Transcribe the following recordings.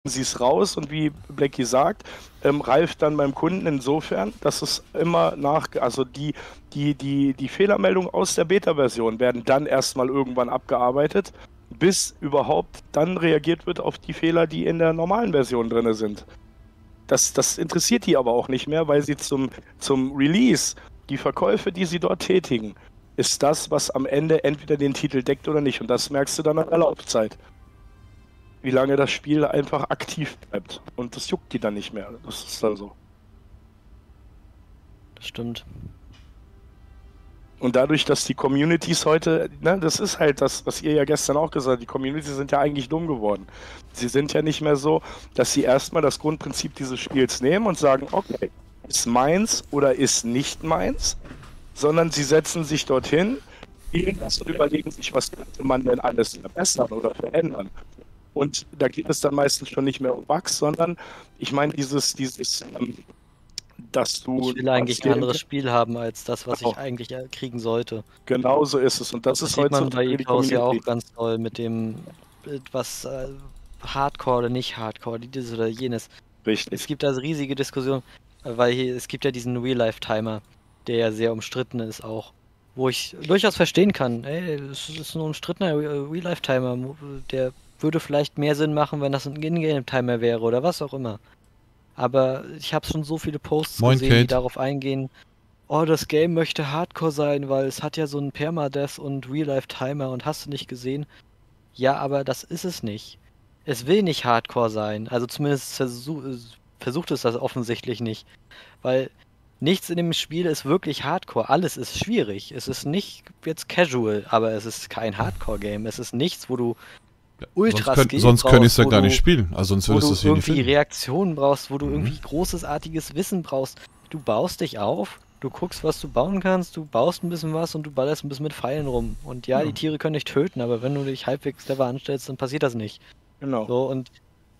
sie es raus und wie Blackie sagt, reift dann beim Kunden insofern, dass es immer also die Fehlermeldungen aus der Beta-Version werden dann erstmal irgendwann abgearbeitet, bis überhaupt dann reagiert wird auf die Fehler, die in der normalen Version drin sind. Das interessiert die aber auch nicht mehr, weil sie zum Release, die Verkäufe, die sie dort tätigen, ist das, was am Ende entweder den Titel deckt oder nicht. Und das merkst du dann an der Laufzeit. Wie lange das Spiel einfach aktiv bleibt. Und das juckt die dann nicht mehr. Das ist dann so. Das stimmt. Und dadurch, dass die Communities heute, ne, das ist halt das, was ihr ja gestern auch gesagt habt, die Communities sind ja eigentlich dumm geworden. Sie sind ja nicht mehr so, dass sie erstmal das Grundprinzip dieses Spiels nehmen und sagen, okay, ist meins oder ist nicht meins, sondern sie setzen sich dorthin, und überlegen sich, was könnte man denn alles verbessern oder verändern. Und da geht es dann meistens schon nicht mehr um Bugs, sondern ich meine dass du... Ich will eigentlich ein anderes Spiel haben als das, was ich eigentlich kriegen sollte. Genau so ist es. Und das ist sieht man bei die Ikaros ja auch ganz toll mit dem, was Hardcore oder nicht Hardcore, dieses oder jenes. Richtig. Es gibt also riesige Diskussionen, weil es gibt ja diesen Real-Life-Timer, der ja sehr umstritten ist auch. Wo ich durchaus verstehen kann, ey, es ist ein umstrittener Real-Life-Timer, der würde vielleicht mehr Sinn machen, wenn das ein Ingame-Timer wäre oder was auch immer. Aber ich habe schon so viele Posts gesehen, die darauf eingehen, oh, das Game möchte Hardcore sein, weil es hat ja so einen Permadeath und Real-Life-Timer und hast du nicht gesehen? Ja, aber das ist es nicht. Es will nicht Hardcore sein, also zumindest versucht es das offensichtlich nicht, weil nichts in dem Spiel ist wirklich Hardcore, alles ist schwierig. Es ist nicht jetzt casual, aber es ist kein Hardcore-Game, es ist nichts, wo du sonst könnte ich es ja gar nicht spielen. Also sonst würdest du es hier nicht irgendwie Reaktionen brauchst, wo du irgendwie großartiges Wissen brauchst. Du baust dich auf, du guckst, was du bauen kannst, du baust ein bisschen was und du ballerst ein bisschen mit Pfeilen rum. Und ja, die Tiere können dich töten, aber wenn du dich halbwegs clever anstellst, dann passiert das nicht. Genau. So, und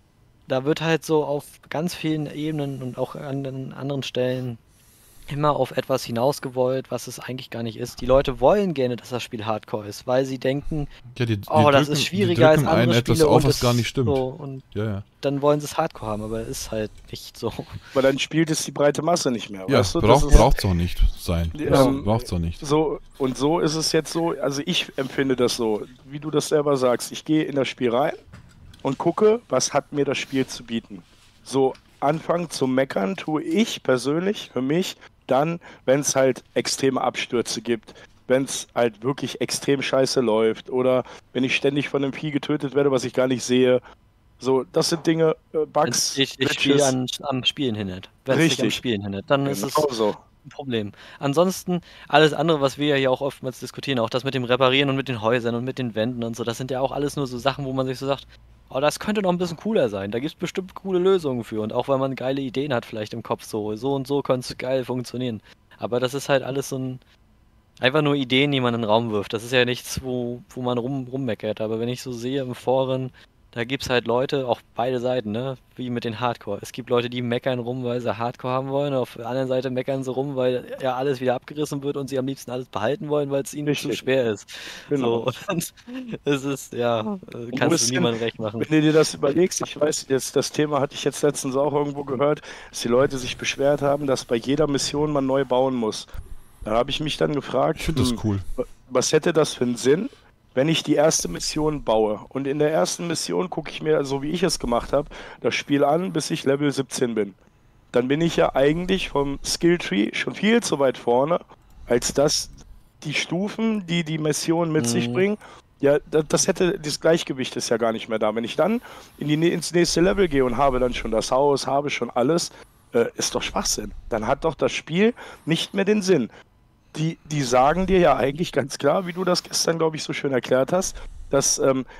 da wird halt so auf ganz vielen Ebenen und auch an den anderen Stellen immer auf etwas hinausgewollt, was es eigentlich gar nicht ist. Die Leute wollen gerne, dass das Spiel Hardcore ist, weil sie denken, ja, das ist schwieriger als andere etwas Spiele auf, was gar nicht stimmt. So, und dann wollen sie es Hardcore haben, aber es ist halt nicht so. Weil dann spielt es die breite Masse nicht mehr. Ja, weißt du? braucht es auch nicht sein. Braucht es auch nicht. So, und so ist es jetzt so, also ich empfinde das so, wie du das selber sagst. Ich gehe in das Spiel rein und gucke, was hat mir das Spiel zu bieten. So, anfangen zu meckern tue ich persönlich für mich dann, wenn es halt extreme Abstürze gibt, wenn es halt wirklich extrem scheiße läuft oder wenn ich ständig von einem Vieh getötet werde, was ich gar nicht sehe. So, das sind Dinge, Bugs. Ich spiele am Spielen hindert. Wenn es dich am Spielen hindert, dann ist es ein Problem. Ansonsten, alles andere, was wir ja hier auch oftmals diskutieren, auch das mit dem Reparieren und mit den Häusern und mit den Wänden und so, das sind ja auch alles nur so Sachen, wo man sich so sagt, oh, das könnte noch ein bisschen cooler sein. Da gibt es bestimmt coole Lösungen für. Und auch wenn man geile Ideen hat vielleicht im Kopf, so und so könnte es geil funktionieren. Aber das ist halt alles so einfach nur Ideen, die man in den Raum wirft. Das ist ja nichts, wo man rummeckert. Aber wenn ich so sehe im Foren, da gibt es halt Leute, auch beide Seiten, ne? Wie mit den Hardcore. Es gibt Leute, die meckern rum, weil sie Hardcore haben wollen. Auf der anderen Seite meckern sie rum, weil ja alles wieder abgerissen wird und sie am liebsten alles behalten wollen, weil es ihnen zu schwer ist. Genau. So, und es ist, kannst du niemandem recht machen. Wenn du dir das überlegst, ich weiß, das Thema hatte ich jetzt letztens auch irgendwo gehört, dass die Leute sich beschwert haben, dass bei jeder Mission man neu bauen muss. Da habe ich mich dann gefragt, ich finde das cool. Was hätte das für einen Sinn, wenn ich die erste Mission baue? Und in der ersten Mission gucke ich mir, so wie ich es gemacht habe, das Spiel an, bis ich Level 17 bin. Dann bin ich ja eigentlich vom Skilltree schon viel zu weit vorne, als dass die Stufen, die die Mission mit sich bringen, ja, das Gleichgewicht ist ja gar nicht mehr da. Wenn ich dann ins nächste Level gehe und habe dann schon das Haus, habe schon alles, ist doch Schwachsinn. Dann hat doch das Spiel nicht mehr den Sinn. Die sagen dir ja eigentlich ganz klar, wie du das gestern, glaube ich, so schön erklärt hast, dass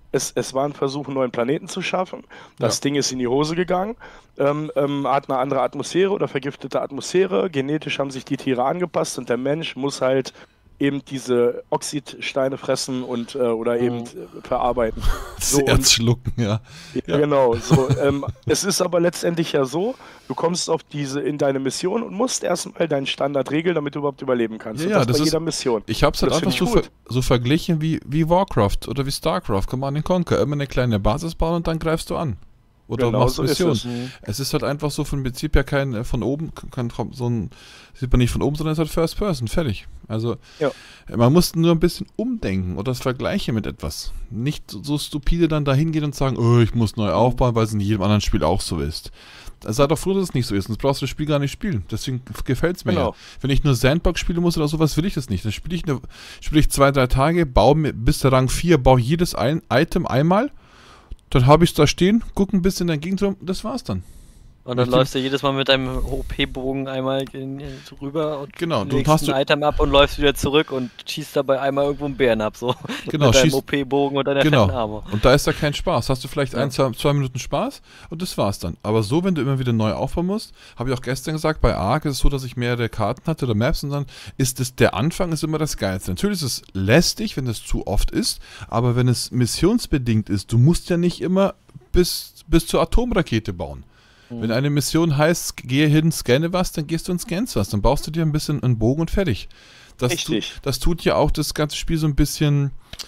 es war ein Versuch, einen neuen Planeten zu schaffen. Das Ding ist in die Hose gegangen, hat eine andere Atmosphäre oder vergiftete Atmosphäre. Genetisch haben sich die Tiere angepasst und der Mensch muss halt eben diese Oxidsteine fressen und oder eben verarbeiten. Das Erz schlucken, ja. Genau. So, es ist aber letztendlich ja so, du kommst in deine Mission und musst erstmal deinen Standard regeln, damit du überhaupt überleben kannst. Ja, das bei jeder Mission. Ich habe es halt einfach so verglichen wie Warcraft oder wie Starcraft, Command & Conquer. Immer eine kleine Basis bauen und dann greifst du an. oder Genau machst so Missionen. ist es. Es ist halt einfach so vom Prinzip her kein von oben, sieht man nicht von oben, sondern es ist halt First Person, fertig. Also man muss nur ein bisschen umdenken oder das vergleichen mit etwas. Nicht so stupide dann dahin gehen und sagen, oh, ich muss neu aufbauen, weil es in jedem anderen Spiel auch so ist. Sei doch froh, dass es nicht so ist, sonst brauchst du das Spiel gar nicht spielen. Deswegen gefällt es mir ja. Wenn ich nur Sandbox spielen muss oder sowas, will ich das nicht. Dann spiele ich 2-3 Tage, baue mir bis der Rang 4, baue jedes Item einmal, dann habe ich es da stehen, gucke ein bisschen in den Gegend, das war's dann. Und dann läufst du jedes Mal mit deinem OP-Bogen einmal rüber und legst ein Item ab und läufst wieder zurück und schießt dabei einmal irgendwo einen Bären ab, so. Genau, mit deinem OP-Bogen und deiner fetten Armor. Und da ist da kein Spaß. Hast du vielleicht 2 Minuten Spaß und das war's dann. Aber so, wenn du immer wieder neu aufbauen musst, habe ich auch gestern gesagt, bei Ark ist es so, dass ich mehrere Karten hatte oder Maps und dann der Anfang ist immer das Geilste. Natürlich ist es lästig, wenn das zu oft ist, aber wenn es missionsbedingt ist, du musst ja nicht immer bis zur Atomrakete bauen. Wenn eine Mission heißt, gehe hin, scanne was, dann gehst du und scannst was. Dann baust du dir ein bisschen einen Bogen und fertig. Das tut ja auch das ganze Spiel so ein bisschen,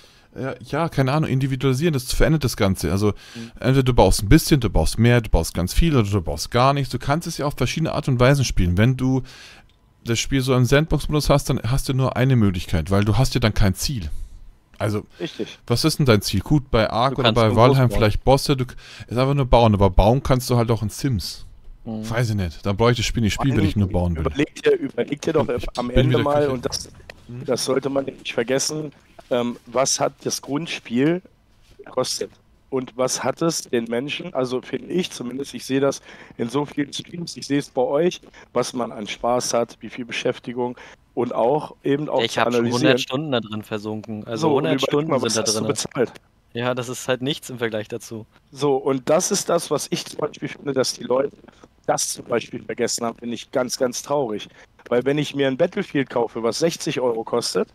keine Ahnung, individualisieren. Das verändert das Ganze. Also entweder du baust ein bisschen, du baust mehr, du baust ganz viel oder du baust gar nichts. Du kannst es ja auf verschiedene Art und Weisen spielen. Wenn du das Spiel so im Sandbox-Modus hast, dann hast du nur eine Möglichkeit, weil du hast ja dann kein Ziel. Also, was ist denn dein Ziel? Gut, bei Ark oder bei Valheim vielleicht Bosse, ist einfach nur bauen, aber bauen kannst du halt auch in Sims. Weiß ich nicht, dann brauche ich das Spiel nicht spielen, wenn ich nur bauen will. Überleg dir doch am Ende mal, und das sollte man nicht vergessen, was hat das Grundspiel gekostet? Und was hat es den Menschen, also finde ich zumindest, ich sehe das in so vielen Streams, ich sehe es bei euch, was man an Spaß hat, wie viel Beschäftigung und auch eben auch ich habe schon 100 Stunden da drin versunken. Also 100 Stunden mal, sind da drin. Bezahlt? Ja, das ist halt nichts im Vergleich dazu. So, und das ist das, was ich zum Beispiel finde, dass die Leute das zum Beispiel vergessen haben, finde ich ganz, ganz traurig. Weil wenn ich mir ein Battlefield kaufe, was 60 Euro kostet,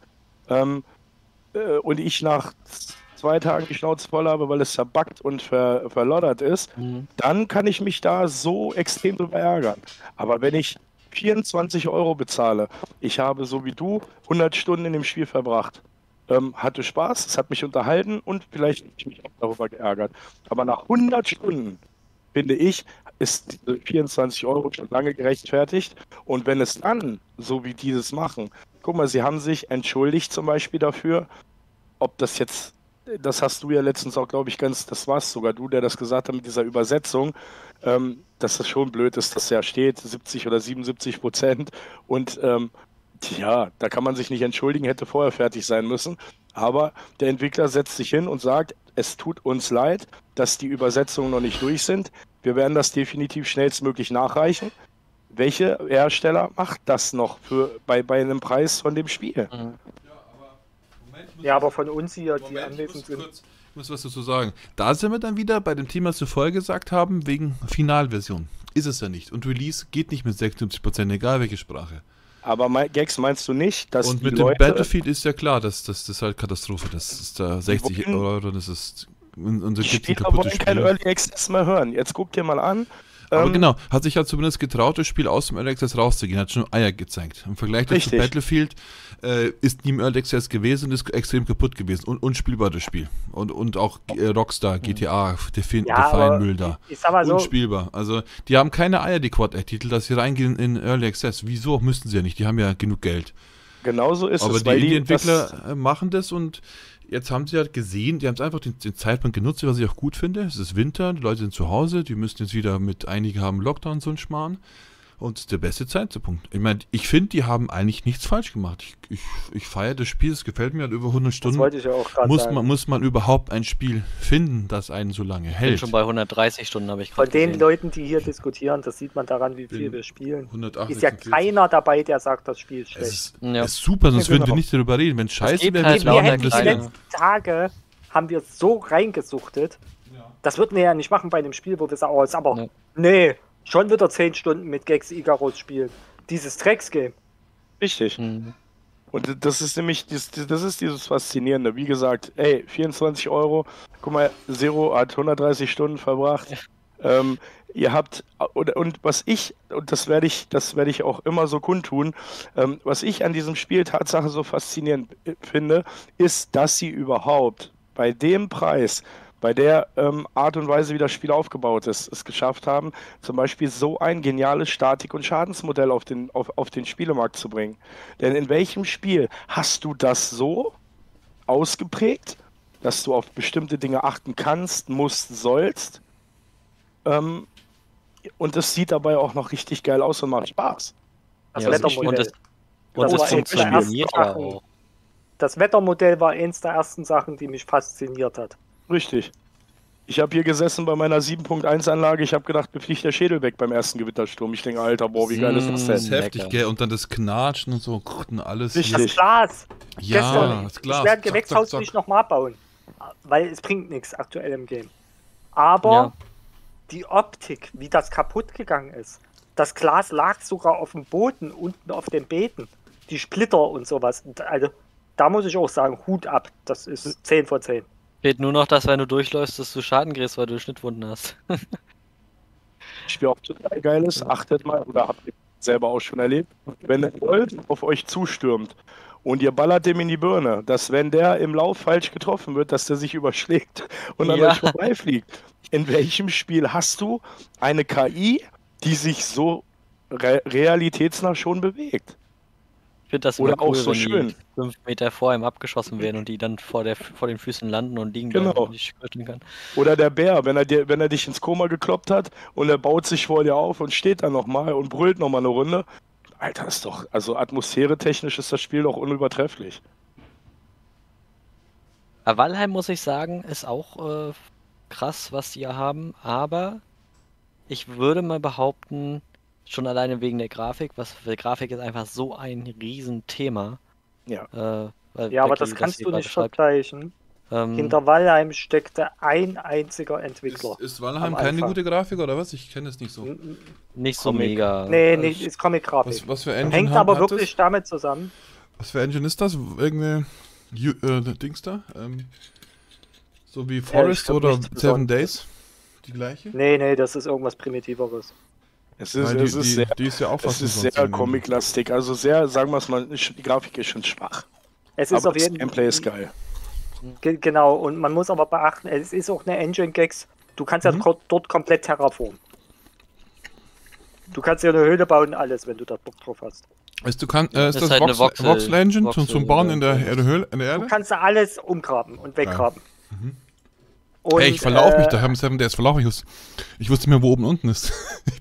und ich nach 2 Tagen die Schnauze voll habe, weil es verbuggt und verloddert ist, dann kann ich mich da so extrem drüber ärgern. Aber wenn ich 24 Euro bezahle, ich habe so wie du 100 Stunden in dem Spiel verbracht, hatte Spaß, es hat mich unterhalten und vielleicht habe ich mich auch darüber geärgert. Aber nach 100 Stunden, finde ich, ist diese 24 Euro schon lange gerechtfertigt. Und wenn es dann, so wie die das machen, guck mal, sie haben sich entschuldigt zum Beispiel dafür, ob das jetzt, das hast du ja letztens auch, glaube ich, das warst sogar du, der das gesagt hat mit dieser Übersetzung, dass das schon blöd ist, dass ja steht 70 oder 77% und da kann man sich nicht entschuldigen, hätte vorher fertig sein müssen, aber der Entwickler setzt sich hin und sagt, es tut uns leid, dass die Übersetzungen noch nicht durch sind, wir werden das definitiv schnellstmöglich nachreichen. Welche Hersteller macht das noch bei einem Preis von dem Spiel? Ja, aber von uns hier, die anwesend sind. Ich muss was dazu sagen. Da sind wir dann wieder bei dem Thema, was wir vorher gesagt haben, wegen Finalversion. Ist es ja nicht. Und Release geht nicht mit 76%, egal welche Sprache. Aber Gex, meinst du nicht, dass und mit dem Battlefield ist ja klar, das ist halt Katastrophe. Das ist da 60 Euro, das ist unser Spieler wollen kein Early Access mehr hören. Jetzt guck dir mal an. Aber genau, hat sich ja zumindest getraut, das Spiel aus dem Early Access rauszugehen, hat schon Eier gezeigt. Im Vergleich zu Battlefield ist nie im Early Access gewesen und ist extrem kaputt gewesen und unspielbar das Spiel. Und auch Rockstar, GTA, der Müll da. So, unspielbar. Also die haben keine Eier, die Quad-A-Titel, dass sie reingehen in Early Access. Wieso müssten sie ja nicht? Die haben ja genug Geld. Genauso ist aber es. Aber die Indie-Entwickler machen das und jetzt haben sie halt gesehen, die haben es einfach den Zeitpunkt genutzt, was ich auch gut finde. Es ist Winter, die Leute sind zu Hause, die müssen jetzt wieder einige haben Lockdown so einen Schmarrn. Und das ist der beste Zeitpunkt. Ich meine, ich finde, die haben eigentlich nichts falsch gemacht. Ich feiere das Spiel, es gefällt mir, hat über 100 Stunden. Das wollte ich ja auch gerade sagen. Muss man überhaupt ein Spiel finden, das einen so lange hält? Ich bin schon bei 130 Stunden, habe ich gerade gesehen. Von den Leuten, die hier diskutieren, das sieht man daran, wie viel wir spielen. 180, ist ja keiner dabei, der sagt, das Spiel ist schlecht. Es ist super, sonst würden wir nicht darüber reden. Wenn scheiße wäre, halt wir hätten die letzten Tage, haben wir so reingesuchtet, das würden wir ja nicht machen bei einem Spiel, wo wir sagen, oh, ist aber, nee. Schon wieder 10 Stunden mit Gex Icarus spielen. Dieses Drecksgame. Richtig. Und das ist nämlich, das ist dieses Faszinierende. Wie gesagt, 24 Euro. Guck mal, Zero hat 130 Stunden verbracht. Ihr habt, und was ich, und das werde ich auch immer so kundtun, was ich an diesem Spiel Tatsache so faszinierend finde, ist, dass sie überhaupt bei dem Preis bei der Art und Weise, wie das Spiel aufgebaut ist, es geschafft haben, zum Beispiel so ein geniales Statik- und Schadensmodell auf den Spielemarkt zu bringen. Denn in welchem Spiel hast du das so ausgeprägt, dass du auf bestimmte Dinge achten kannst, musst, sollst? Und es sieht dabei auch noch richtig geil aus und macht Spaß. Das Ja, Wettermodell. und Das es war eins der funktioniert ersten ja Sachen. auch. Das Wettermodell war eins der ersten Sachen, die mich fasziniert hat. Richtig. Ich habe hier gesessen bei meiner 7.1-Anlage, ich habe gedacht, mir fliegt der Schädel weg beim ersten Gewittersturm. Ich denke, Alter, boah, wie geil ist das Das ist denn? heftig, lecker. gell? Und dann das Knatschen und so und alles. Richtig. Das Glas. Ja, Gestern, das Glas. Ich werde ein Zack, Gewächshaus zack, zack. nicht nochmal bauen, weil es bringt nichts aktuell im Game. Aber Ja. die Optik, wie das kaputt gegangen ist. Das Glas lag sogar auf dem Boden, unten auf den Beeten. Die Splitter und sowas. Also, da muss ich auch sagen, Hut ab. Das ist 10 von 10. Fehlt nur noch, dass wenn du durchläufst, dass du Schaden kriegst, weil du Schnittwunden hast. Spiel auch total geil ist, achtet mal, oder habt ihr selber auch schon erlebt, wenn ein Wolf auf euch zustürmt und ihr ballert dem in die Birne, dass wenn der im Lauf falsch getroffen wird, dass der sich überschlägt und an Ja. euch vorbeifliegt. In welchem Spiel hast du eine KI, die sich so realitätsnah schon bewegt? Ich finde das Oder immer cool, auch so wenn schön. die 5 Meter vor ihm abgeschossen werden und die dann vor den Füßen landen und liegen Genau. bleiben und ich schütteln kann. Oder der Bär, wenn er dich ins Koma gekloppt hat und er baut sich vor dir auf und steht dann nochmal und brüllt nochmal eine Runde. Alter, ist doch, also atmosphäretechnisch ist das Spiel doch unübertrefflich. Aber Valheim, muss ich sagen, ist auch krass, was die hier haben, aber ich würde mal behaupten, schon alleine wegen der Grafik, die Grafik ist einfach so ein Riesenthema. Ja. Weil Ja, aber Becky das kannst hier du gerade nicht schreibt. vergleichen. Hinter Valheim steckte ein einziger Entwickler. Ist Valheim Am keine Anfang. gute Grafik oder was? Ich kenne es nicht so. Nicht so Comic. mega. Nee, nicht, ist Comic-Grafik. Was für Engine Hängt hat aber das? wirklich damit zusammen. Was für Engine ist das? Irgendeine Dings da? So wie Forest glaub oder nichts 7 Besonderes. Days? Die gleiche? Nee, das ist irgendwas Primitiveres. Es Weil ist, es ist sehr, die ist ja auch es fast ist umsonst sehr irgendwie. comic-lastig, also sehr, sagen wir es mal, die Grafik ist schon schwach. Es ist Aber auf das jeden Gameplay ist geil. Genau, und man muss aber beachten, es ist auch eine Engine-Gags. Du kannst ja dort komplett terraformen. Du kannst ja eine Höhle bauen, alles, wenn du da Bock drauf hast. Ist das Ist halt eine Voxel Engine zum Voxel, Bauen in der ja. Höhle, in der Du Erde? kannst da alles umgraben und weggraben. Und, Ey, ich verlaufe mich, da haben 7 Days verlaufe ich. Ich wusste nicht mehr, wo oben und unten ist.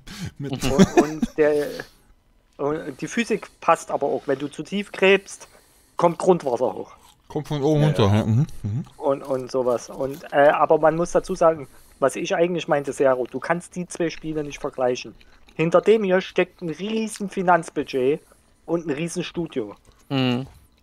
und die Physik passt aber auch. Wenn du zu tief gräbst, kommt Grundwasser hoch. Kommt von oben runter. Ja. Und sowas. Aber man muss dazu sagen, was ich eigentlich meinte, Zero, du kannst die zwei Spiele nicht vergleichen. Hinter dem hier steckt ein riesen Finanzbudget und ein riesen Studio. Mhm.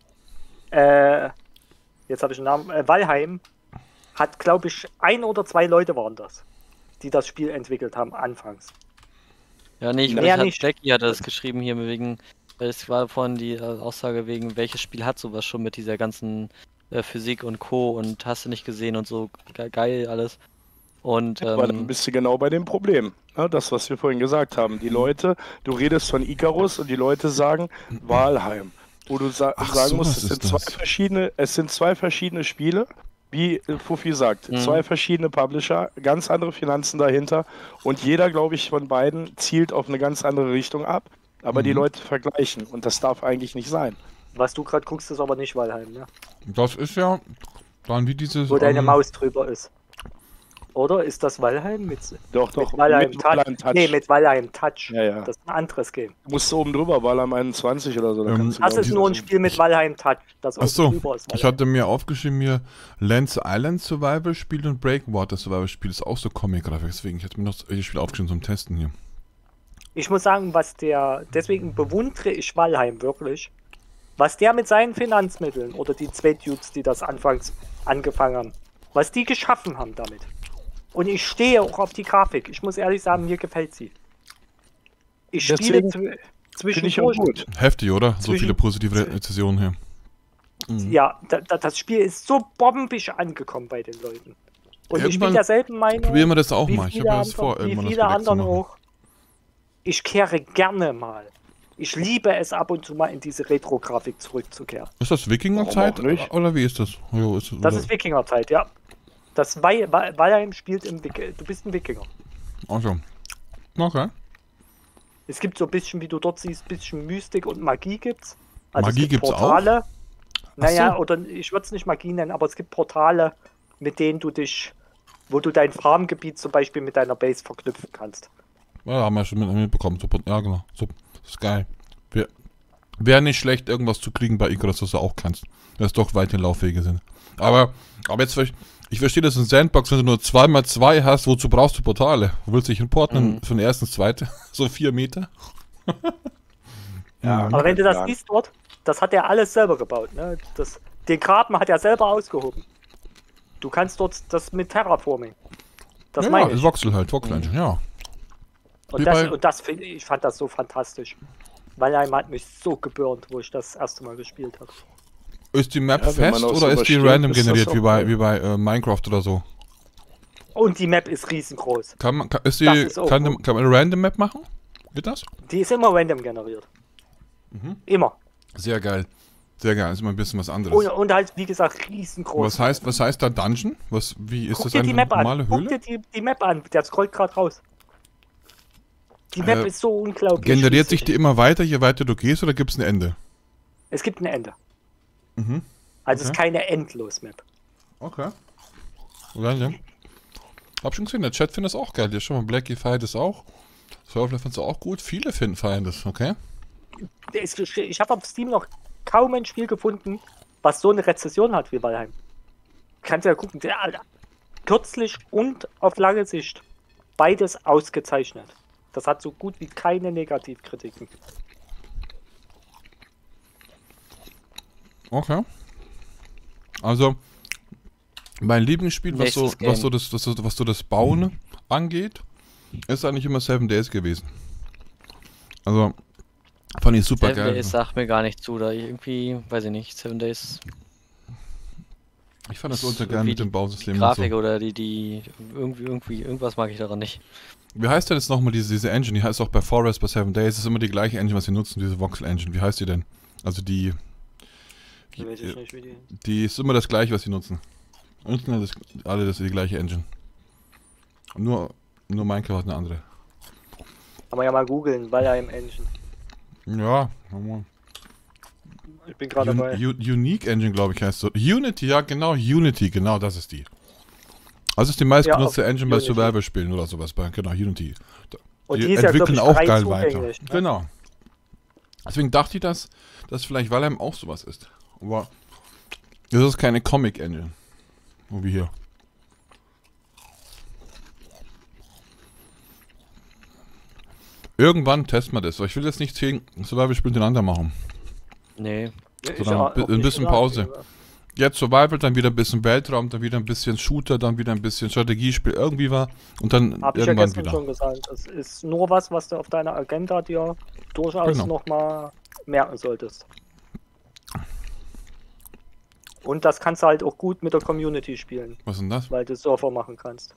Jetzt habe ich den Namen. Valheim hat, glaube ich, 1 oder 2 Leute waren das, die das Spiel entwickelt haben anfangs. Ja, nee, Mehr nicht. Becky hat das geschrieben hier wegen, es war vorhin die Aussage wegen, welches Spiel hat sowas schon mit dieser ganzen Physik und Co. und hast du nicht gesehen und so geil alles. Und Aber dann bist du genau bei dem Problem. Ja, das, was wir vorhin gesagt haben. Die Leute, du redest von Icarus und die Leute sagen Valheim. Wo du sagen musst, es sind zwei verschiedene Spiele, wie Fuffi sagt. Zwei verschiedene Publisher, ganz andere Finanzen dahinter und jeder, glaube ich, von beiden zielt auf eine ganz andere Richtung ab. Aber die Leute vergleichen und das darf eigentlich nicht sein. Was du gerade guckst, ist aber nicht Valheim, ne? Das ist ja dann wie dieses. Wo deine Maus drüber ist. Oder ist das Valheim? Doch, Mit Valheim mit Touch. Valheim Touch. Nee, mit Valheim Touch. Ja. Das ist ein anderes Game. Du musst oben drüber, Valheim 21 oder so. Da kannst du, Das glaub ist ich, nur ein Spiel mit Valheim Touch. Das oben Achso, drüber ist ich Valheim. hatte mir aufgeschrieben, mir Lance Island Survival Spiel und Breakwater Survival Spiel ist auch so Comic-Grafik, deswegen ich hatte mir noch das Spiel aufgeschrieben zum Testen hier. Ich muss sagen, deswegen bewundere ich Valheim wirklich, was der mit seinen Finanzmitteln oder die zwei Dudes, die das anfangs angefangen haben, was die geschaffen haben damit. Und ich stehe auch auf die Grafik. Ich muss ehrlich sagen, mir gefällt sie. Ich spiele Finde ich auch zwischendurch. gut. Heftig, oder? So Zwischen- viele positive Rezensionen hier. Ja, das Spiel ist so bombisch angekommen bei den Leuten. Und ich bin Irgendwann derselben Meinung. Probieren wir das auch wie mal. Ich viele habe ja das vor, wie irgendwann das viele wieder anderen wegzumachen. auch. Ich kehre gerne mal. Ich liebe es ab und zu mal in diese Retro-Grafik zurückzukehren. Ist das Wikingerzeit Warum auch nicht? oder wie ist das? Jo, Das ist Wikingerzeit, ja. Das Valheim spielt im du bist ein Wikinger. Also. Okay. Es gibt so ein bisschen, wie du dort siehst, ein bisschen Mystik und Magie gibt's. Also Magie es gibt gibt's Portale. auch? Naja, Ach so. oder ich würde es nicht Magie nennen, aber es gibt Portale, mit denen wo du dein Farmgebiet zum Beispiel mit deiner Base verknüpfen kannst. Ja, haben wir schon mitbekommen. Super. Ja, genau. Super. Das ist geil. Wäre nicht schlecht, irgendwas zu kriegen bei Icarus, was du auch kannst. Dass doch weite Laufwege sind. Aber jetzt, ich verstehe das in Sandbox, wenn du nur 2x2 hast, wozu brauchst du Portale? Du willst dich importen von ersten ins zweite? So 4 Meter? Ja, Aber wenn du das ja. siehst dort, das hat er alles selber gebaut. Ne? Den Graben hat er selber ausgehoben. Du kannst dort das mit Terraforming. Das Ja, meine ist ich. Voxel halt, Voxel Engine, ja. Und das finde ich fand das so fantastisch. Valheim hat mich so geburnt, wo ich das erste Mal gespielt habe. Ist die Map Ja, wenn man fest auch oder so ist die übersteht, random ist das generiert, auch wie bei Minecraft oder so? Und die Map ist riesengroß. Ist kann auch man eine Random Map machen? Wird das? Die ist immer random generiert. Mhm. Immer. Sehr geil. Sehr geil, ist immer ein bisschen was anderes. Und halt, wie gesagt, riesengroß. Was heißt da Dungeon? Wie ist Guck das dir eine die Map normale an. Guck Höhle? dir die Map an. Der scrollt gerade raus. Die Map ist so unglaublich. Generiert sich riesig. die immer weiter, je weiter du gehst, oder gibt es ein Ende? Es gibt ein Ende. Mhm. Also es Okay. ist keine Endlos-Map. Okay. Random. Hab schon gesehen, der Chat findet das auch geil. Hier schon mal Blackie feiert das auch. Surfler findet es auch gut. Viele feiern das, okay? Ich habe auf Steam noch kaum ein Spiel gefunden, was so eine Rezession hat wie Valheim. Kannst ja gucken, kürzlich und auf lange Sicht beides ausgezeichnet. Das hat so gut wie keine Negativkritiken. Okay. Also, mein Lieblingsspiel, was so das Bauen angeht, ist eigentlich immer 7 Days gewesen. Also, fand ich super 7 geil. Days sagt mir gar nicht zu, da irgendwie, weiß ich nicht, 7 Days Ich fand das ultra geil mit dem Bausystem. Grafik und oder irgendwas mag ich daran nicht. so. Wie heißt denn jetzt nochmal diese Engine? Die heißt auch bei Forest, bei 7 Days. Das ist immer die gleiche Engine, was sie nutzen, diese Voxel Engine. Wie heißt die denn? Also die Weiß ich nicht, wie die... Die ist immer das gleiche, was sie nutzen. Und alle das ist die gleiche Engine. Nur Minecraft hat eine andere. Kann man ja mal googeln, Valheim Engine. Ja, Ich bin gerade dabei. Unique Engine, glaube ich, heißt so. Unity, ja genau, Unity, genau, das ist die. Also ist die meistbenutzte Ja, Engine bei Unity. Survival-Spielen oder sowas, genau, Unity. Und Die die ist ja, glaub entwickeln ich, auch frei geil weiter. zugänglich, ne? Genau. Deswegen dachte ich, dass vielleicht Valheim auch sowas ist. Aber das ist keine Comic-Engine. So wie hier. Irgendwann testen wir das. Aber ich will jetzt nicht 10 Survival-Spiele hintereinander machen. Nee. Sondern auch ein nicht bisschen gesagt, Pause. ja. Jetzt Survival, dann wieder ein bisschen Weltraum, dann wieder ein bisschen Shooter, dann wieder ein bisschen Strategiespiel irgendwie war und dann Hab ich ja irgendwann gestern wieder. schon gesagt. Das ist nur was du auf deiner Agenda dir durchaus Genau. nochmal merken solltest. Und das kannst du halt auch gut mit der Community spielen, Was ist denn das? weil du Surfer machen kannst.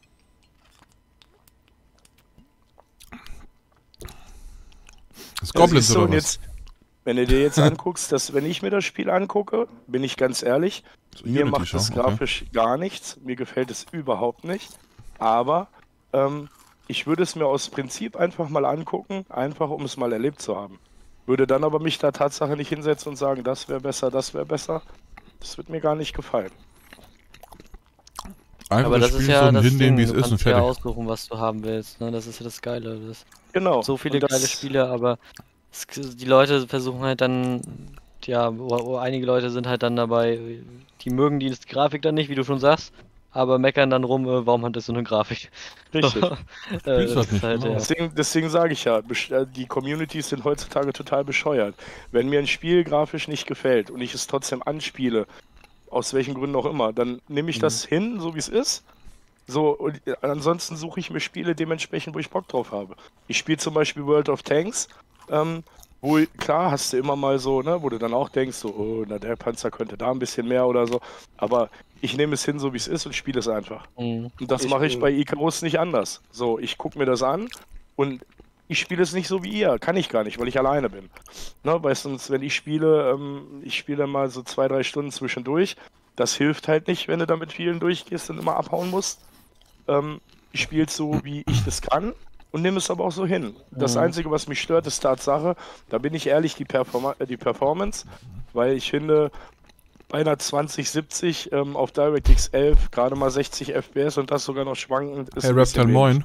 Das Goblins ist so, oder und was? jetzt, wenn du dir jetzt anguckst, dass wenn ich mir das Spiel angucke, bin ich ganz ehrlich, So mir Unity macht das schon, okay. grafisch gar nichts, mir gefällt es überhaupt nicht, aber ich würde es mir aus Prinzip einfach mal angucken, einfach um es mal erlebt zu haben. Würde dann aber mich da Tatsache nicht hinsetzen und sagen, das wäre besser, das wäre besser. Das wird mir gar nicht gefallen. Einfach Aber das Spiel ist ja so das hinnehmen, Ding, wie es du ist und kannst ja fertig. aussuchen, was du haben willst. Ne? Das ist ja das Geile. Genau. So viele und das- geile Spiele, aber die Leute versuchen halt dann, ja, einige Leute sind halt dann dabei, die mögen die Grafik dann nicht, wie du schon sagst, aber meckern dann rum, warum hat das so eine Grafik? Richtig. Spielst halt nicht, genau. ja. Deswegen sage ich ja, die Communities sind heutzutage total bescheuert. Wenn mir ein Spiel grafisch nicht gefällt und ich es trotzdem anspiele, aus welchen Gründen auch immer, dann nehme ich das hin, so wie es ist. So, und ansonsten suche ich mir Spiele dementsprechend, wo ich Bock drauf habe. Ich spiele zum Beispiel World of Tanks, wo, klar, hast du immer mal so, ne, wo du dann auch denkst, so, oh, na, der Panzer könnte da ein bisschen mehr oder so, aber ich nehme es hin, so wie es ist und spiele es einfach. Mhm. Und das mache ich bei Icarus nicht anders. So, ich gucke mir das an und ich spiele es nicht so wie ihr. Kann ich gar nicht, weil ich alleine bin. Ne, weil sonst, wenn ich spiele mal so 2-3 Stunden zwischendurch, Das hilft halt nicht, wenn du da mit vielen durchgehst und immer abhauen musst. Ich spiele so, wie ich das kann und nehme es aber auch so hin. Das Einzige, was mich stört, ist Tatsache, da bin ich ehrlich, die Performance, weil ich finde, bei einer 2070 auf DirectX 11 gerade mal 60 FPS und das sogar noch schwankend ist. Hey Reptile, moin.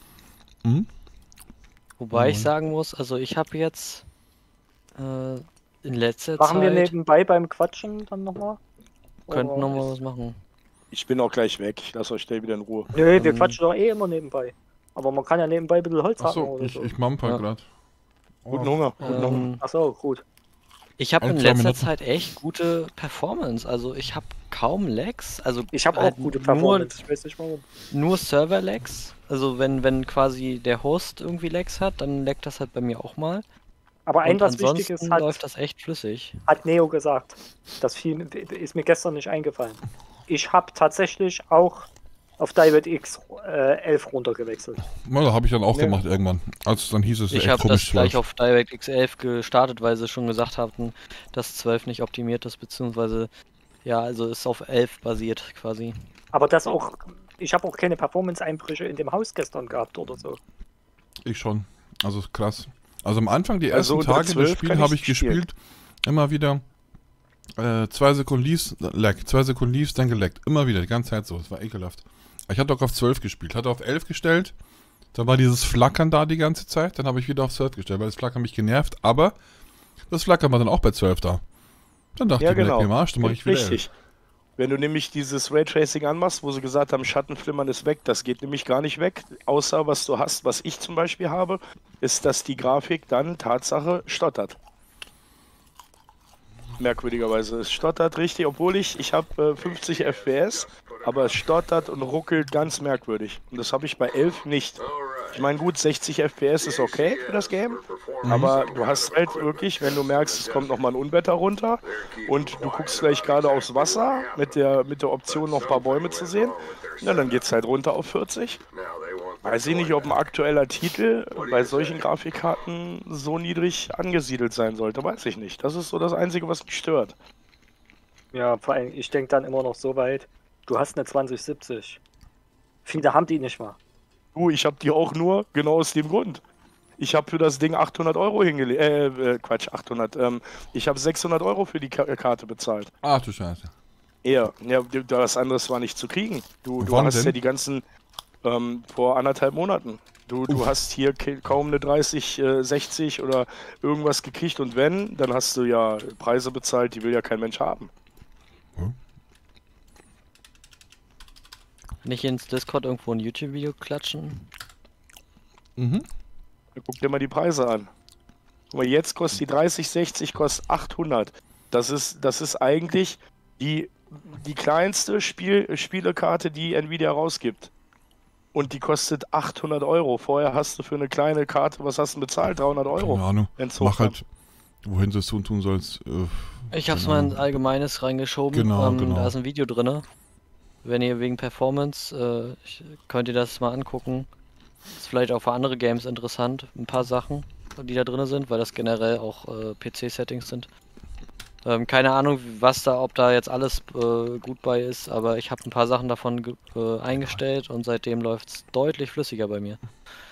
Wobei ich sagen muss, also ich habe jetzt in letzter Zeit... Machen wir nebenbei beim Quatschen dann nochmal? Könnten nochmal was machen. Ich bin auch gleich weg, ich lasse euch schnell wieder in Ruhe. Nö, wir quatschen doch eh immer nebenbei. Aber man kann ja nebenbei ein bisschen Holz hacken Achso, oder so. ich mamper gerade. Guten Hunger, guten Hunger. Achso, gut. Ich habe in 2 letzter Minuten. Zeit echt gute Performance. Also ich habe kaum Lags. Also Ich habe auch halt gute Performance, ich weiß nicht warum. Nur Server-Lags. Also wenn quasi der Host irgendwie Lags hat, dann laggt das halt bei mir auch mal. Aber Und was ansonsten Wichtiges läuft das echt flüssig. hat Neo gesagt. Das ist mir gestern nicht eingefallen. Ich habe tatsächlich auch auf DirectX 11 runtergewechselt. Na, da habe ich dann auch Ja. gemacht irgendwann. Als dann hieß es Ich echt habe das komisch gleich 12. auf DirectX 11 gestartet, weil sie schon gesagt hatten, dass 12 nicht optimiert ist, beziehungsweise ja, also ist auf 11 basiert quasi. Aber das auch, ich habe auch keine Performance-Einbrüche in dem Haus gestern gehabt oder so. Ich schon. Also krass. Also am Anfang, die Also ersten unter Tage 12 des Spiels kann habe ich ich gespielt. Immer wieder 2 Sekunden lief's, lag. 2 Sekunden lief's, dann geleckt. Immer wieder, die ganze Zeit so. Es war ekelhaft. Ich hatte auch auf 12 gespielt. Hatte auf 11 gestellt. Da war dieses Flackern da die ganze Zeit. Dann habe ich wieder auf 12 gestellt, weil das Flackern mich genervt. Aber das Flackern war dann auch bei 12 da. Dann dachte Ja, ich mir, genau. leck mir am Arsch, dann mache ich wieder 11. Richtig. Wenn du nämlich dieses Raytracing anmachst, wo sie gesagt haben, Schattenflimmern ist weg, das geht nämlich gar nicht weg. Außer was du hast, was ich zum Beispiel habe, ist, dass die Grafik dann Tatsache stottert. Merkwürdigerweise. Es stottert richtig, obwohl ich habe 50 FPS, aber es stottert und ruckelt ganz merkwürdig. Und das habe ich bei 11 nicht. Ich meine, gut, 60 FPS ist okay für das Game, aber du hast halt wirklich, wenn du merkst, es kommt nochmal ein Unwetter runter und du guckst vielleicht gerade aufs Wasser mit der Option, noch ein paar Bäume zu sehen, na, dann geht es halt runter auf 40. Weiß ich nicht, ob ein aktueller Titel bei solchen Grafikkarten so niedrig angesiedelt sein sollte, weiß ich nicht. Das ist so das Einzige, was mich stört. Ja, vor allem, ich denke dann immer noch so weit, du hast eine 2070. Viele haben die nicht mal. Ich habe die auch nur genau aus dem Grund. Ich habe für das Ding 800 Euro hingelegt, Quatsch, 800, ich habe 600 Euro für die Karte bezahlt. Ach du Scheiße. Ja, das anderes war nicht zu kriegen. Du Wann hast denn? ja die ganzen, vor 1,5 Monaten. Du hast hier kaum eine 30, 60 oder irgendwas gekriegt und wenn, dann hast du ja Preise bezahlt, die will ja kein Mensch haben. Nicht ins Discord irgendwo ein YouTube-Video klatschen. Mhm. Guck dir mal die Preise an. Guck mal, jetzt kostet die 3060 kostet 800. Das ist eigentlich die kleinste Spielekarte, die Nvidia rausgibt. Und die kostet 800 Euro. Vorher hast du für eine kleine Karte, was hast du bezahlt? 300 Euro. Keine Ahnung. wenn's Mach hochkam. halt, wohin du es tun sollst. Ich hab's keine mal Ahnung. ins Allgemeines reingeschoben. Genau, genau. Da ist ein Video drinne. Wenn ihr wegen Performance, könnt ihr das mal angucken. Ist vielleicht auch für andere Games interessant. Ein paar Sachen, die da drinne sind, weil das generell auch PC-Settings sind. Keine Ahnung, ob da jetzt alles gut bei ist, aber ich habe ein paar Sachen davon eingestellt und seitdem läuft's deutlich flüssiger bei mir.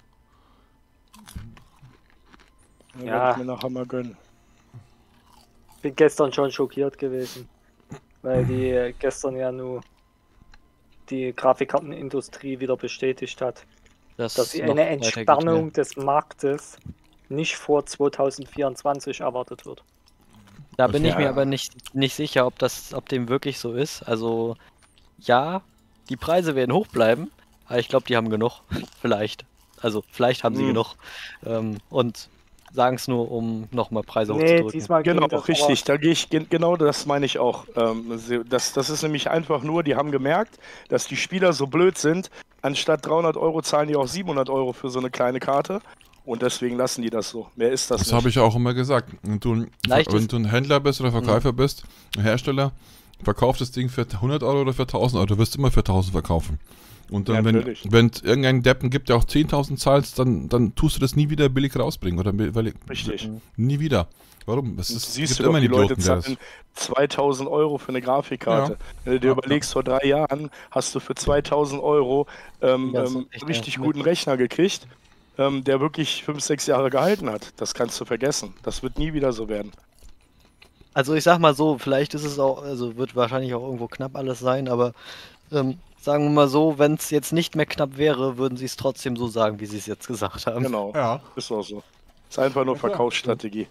Ja. Ja. Werde ich mir nachher mal gönnen. Bin gestern schon schockiert gewesen, weil die gestern ja nur die Grafikkartenindustrie wieder bestätigt hat, dass sie noch eine weitergeht, Entspannung des Marktes nicht vor 2024 erwartet wird. Da bin ich Ja. mir aber nicht sicher, ob dem wirklich so ist. Also ja, die Preise werden hoch bleiben, aber ich glaube, die haben genug. Vielleicht. Also vielleicht haben sie genug. Und sagen es nur, um nochmal Preise Nee, hochzudrücken. diesmal ging Genau, das richtig. Da gehe ich, genau das meine ich auch. Das ist nämlich einfach nur, die haben gemerkt, dass die Spieler so blöd sind. Anstatt 300 Euro zahlen die auch 700 Euro für so eine kleine Karte. Und deswegen lassen die das so. Mehr ist das Das nicht. habe ich auch immer gesagt. Wenn du ein Händler bist oder Verkäufer bist, ein Hersteller, verkauf das Ding für 100 Euro oder für 1000 Euro. Du wirst immer für 1000 verkaufen. Und dann, Natürlich. wenn es irgendeinen Deppen gibt, der auch 10.000 zahlst, dann tust du das nie wieder billig rausbringen. Oder Richtig. nie wieder. Warum? Es Und ist, siehst gibt du doch, immer die einen Leute Idioten, der zahlen 2.000 Euro für eine Grafikkarte. Ja. Wenn du dir Ja, überlegst, vor 3 Jahren hast du für 2.000 Euro Das ist echt richtig ja. guten Rechner gekriegt, der wirklich 5, 6 Jahre gehalten hat. Das kannst du vergessen. Das wird nie wieder so werden. Also ich sag mal so, vielleicht ist es auch, also wird wahrscheinlich auch irgendwo knapp alles sein, aber sagen wir mal so, wenn es jetzt nicht mehr knapp wäre, würden sie es trotzdem so sagen, wie sie es jetzt gesagt haben. Genau. Ja. Ist auch so. Ist einfach nur Ja, klar. Verkaufsstrategie.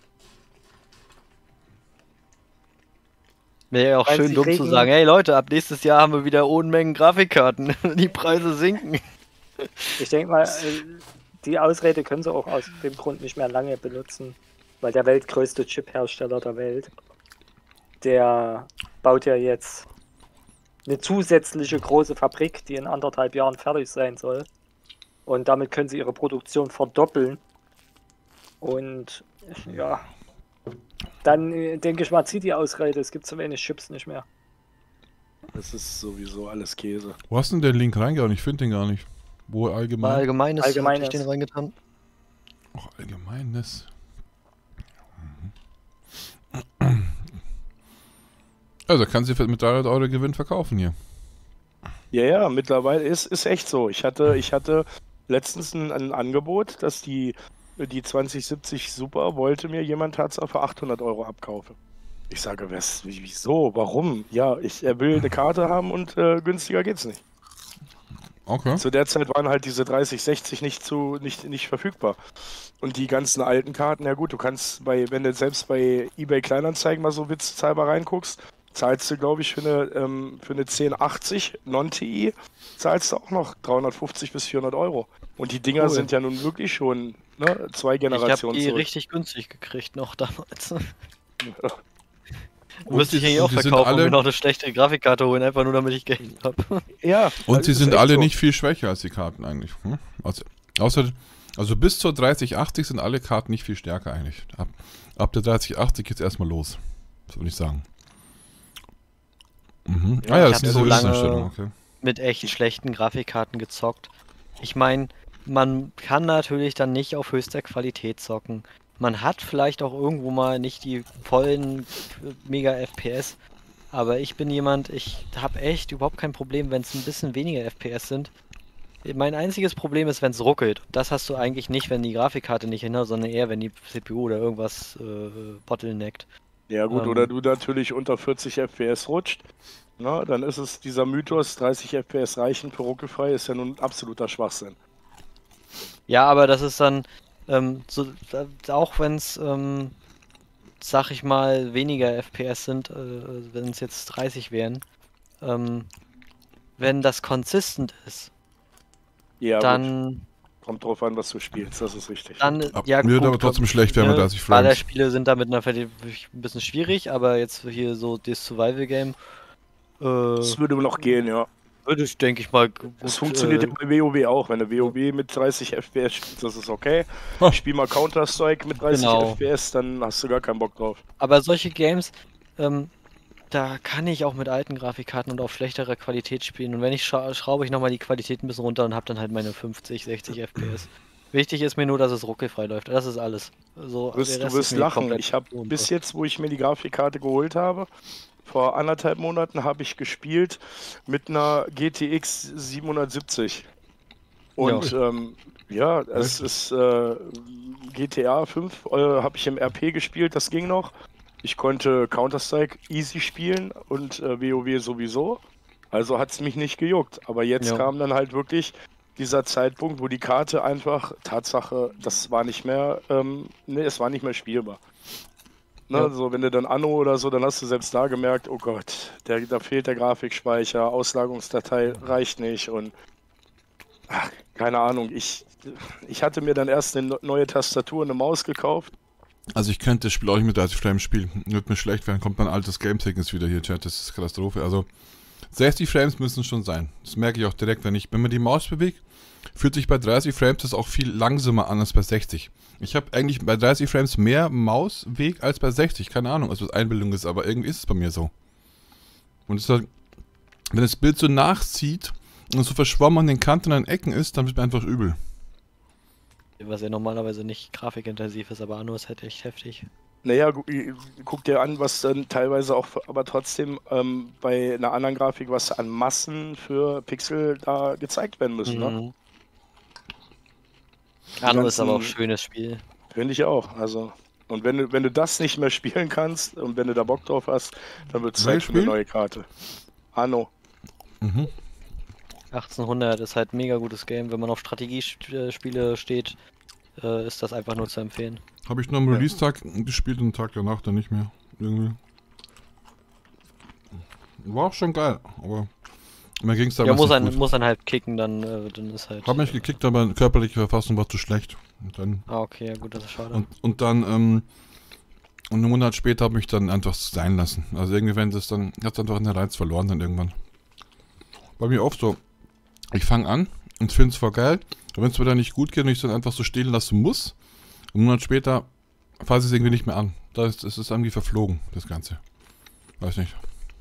Wäre ja auch Weil schön sie dumm zu kriegen- sagen, hey Leute, ab nächstes Jahr haben wir wieder Unmengen Grafikkarten. Die Preise sinken. Ich denke mal, die Ausrede können sie auch aus dem Grund nicht mehr lange benutzen, weil der weltgrößte Chip-Hersteller der Welt, der baut ja jetzt eine zusätzliche große Fabrik, die in 1,5 Jahren fertig sein soll. Und damit können sie ihre Produktion verdoppeln. Und ja, dann denke ich mal, zieht die Ausrede, es gibt zu wenig Chips nicht mehr. Das ist sowieso alles Käse. Wo hast du denn den Link reingehauen? Ich finde den gar nicht. Wo Mal allgemein? Allgemeines, hab Allgemeines. ich den reingetan. Ach, allgemeines. Also kannst du mit 300 Euro Gewinn verkaufen hier. Ja, mittlerweile ist echt so. Ich hatte letztens ein Angebot, dass die 2070 Super wollte mir jemand tatsächlich für 800 Euro abkaufen. Ich sage, wieso, warum? Ja, er will eine Karte haben und günstiger geht's nicht. Okay. Zu der Zeit waren halt diese 3060 nicht verfügbar. Und die ganzen alten Karten, ja gut, du kannst wenn du selbst bei eBay Kleinanzeigen mal so witzhalber reinguckst, zahlst du, glaube ich, für eine 1080 Non-TI, zahlst du auch noch 350 bis 400 Euro. Und die Dinger Cool. sind ja nun wirklich schon 2 Ich habe Generationen die zurück. richtig günstig gekriegt noch damals. Ja. Müsste ich eigentlich auch die sind verkaufen und alle- mir noch eine schlechte Grafikkarte holen, einfach nur damit ich Geld habe. Ja, Und das sie ist sind echt alle so. nicht viel schwächer als die Karten eigentlich. Hm? Also bis zur 3080 sind alle Karten nicht viel stärker eigentlich. Ab der 3080 geht's erstmal los. Das würde ich sagen. Mhm. Ja, Ah ja, ich das hab ist so diese lange- Wissenstellung, okay. Mit echt schlechten Grafikkarten gezockt. Ich meine, man kann natürlich dann nicht auf höchster Qualität zocken. Man hat vielleicht auch irgendwo mal nicht die vollen mega FPS. Aber ich bin jemand, ich habe echt überhaupt kein Problem, wenn es ein bisschen weniger FPS sind. Mein einziges Problem ist, wenn es ruckelt. Das hast du eigentlich nicht, wenn die Grafikkarte nicht hinhaut, sondern eher, wenn die CPU oder irgendwas bottleneckt. Ja gut, oder du natürlich unter 40 FPS rutscht. Na, dann ist es dieser Mythos, 30 FPS reichen für ruckelfrei, ist ja nun absoluter Schwachsinn. Ja, aber das ist dann, auch wenn es, sag ich mal, weniger FPS sind, wenn es jetzt 30 wären, wenn das consistent ist, Ja, gut, dann, kommt drauf an, was du spielst, das ist richtig. ja Wird gut, aber trotzdem schlecht, wenn man 30 Frames. Ballerspiele sind damit natürlich ein bisschen schwierig, aber jetzt hier so das Survival-Game, Das würde noch gehen, ja. würde ich, denke ich mal, gut, Das funktioniert ja bei WoW auch. Wenn du WoW mit 30 FPS spielst, das ist okay. Ha. Ich spiele mal Counter-Strike mit 30 Genau. FPS, dann hast du gar keinen Bock drauf. Aber solche Games, da kann ich auch mit alten Grafikkarten und auf schlechterer Qualität spielen. Und wenn ich schraube ich nochmal die Qualität ein bisschen runter und habe dann halt meine 50, 60 FPS. Wichtig ist mir nur, dass es ruckelfrei läuft. Das ist alles. So, Du wirst, der du Rest wirst ist mir lachen. komplett Ich habe Wumpe. bis jetzt, wo ich mir die Grafikkarte geholt habe, vor 1,5 Monaten habe ich gespielt mit einer GTX 770. Und ja, es ist GTA 5 habe ich im RP gespielt, das ging noch. Ich konnte Counter-Strike easy spielen und WoW sowieso. Also hat es mich nicht gejuckt. Aber jetzt Ja. kam dann halt wirklich dieser Zeitpunkt, wo die Karte einfach, Tatsache, das war nicht mehr, es war nicht mehr spielbar. Ne, Ja. so, wenn du dann Anno oder so, dann hast du selbst da gemerkt, oh Gott, da fehlt der Grafikspeicher, Auslagerungsdatei reicht nicht und ach, keine Ahnung, ich hatte mir dann erst eine neue Tastatur und eine Maus gekauft. Also ich könnte das Spiel auch nicht mit 30 Frames spielen. Wird mir schlecht werden, kommt mein altes Game-Sickness wieder hier, Chat. Das ist Katastrophe. Also 60 Frames müssen schon sein. Das merke ich auch direkt, wenn man die Maus bewegt, fühlt sich bei 30 Frames das auch viel langsamer an als bei 60. Ich habe eigentlich bei 30 Frames mehr Mausweg als bei 60. Keine Ahnung, was Einbildung ist, aber irgendwie ist es bei mir so. Und es ist halt, wenn das Bild so nachzieht, und so verschwommen an den Kanten und an den Ecken ist, dann wird mir einfach übel. Was ja normalerweise nicht grafikintensiv ist, aber Anno ist halt echt heftig. Naja, guck dir an, was dann teilweise auch, aber trotzdem bei einer anderen Grafik, was an Massen für Pixel da gezeigt werden müssen. Ne? Anno ist aber auch ein schönes Spiel. Finde ich auch. Also, und wenn du das nicht mehr spielen kannst und wenn du da Bock drauf hast, dann wird es Zeit für eine neue Karte. Anno. 1800 ist halt ein mega gutes Game. Wenn man auf Strategiespiele steht, ist das einfach nur zu empfehlen. Habe ich nur am Release-Tag gespielt und den Tag danach dann nicht mehr. Irgendwie. War auch schon geil, aber mir ging es damals muss einen halt kicken, dann ist halt... Hab mich gekickt, aber körperliche Verfassung war zu schlecht. Und dann, okay, ja gut, das ist schade. Und dann, einen Monat später habe ich dann einfach sein lassen. Also irgendwie, wenn das dann, hat einfach einen Reiz verloren dann irgendwann. Bei mir oft so, ich fange an und finde es voll geil. Wenn es mir dann nicht gut geht und ich es dann einfach so stehen lassen muss, einen Monat später fasse ich es irgendwie nicht mehr an. Es ist irgendwie verflogen, das Ganze. Weiß nicht.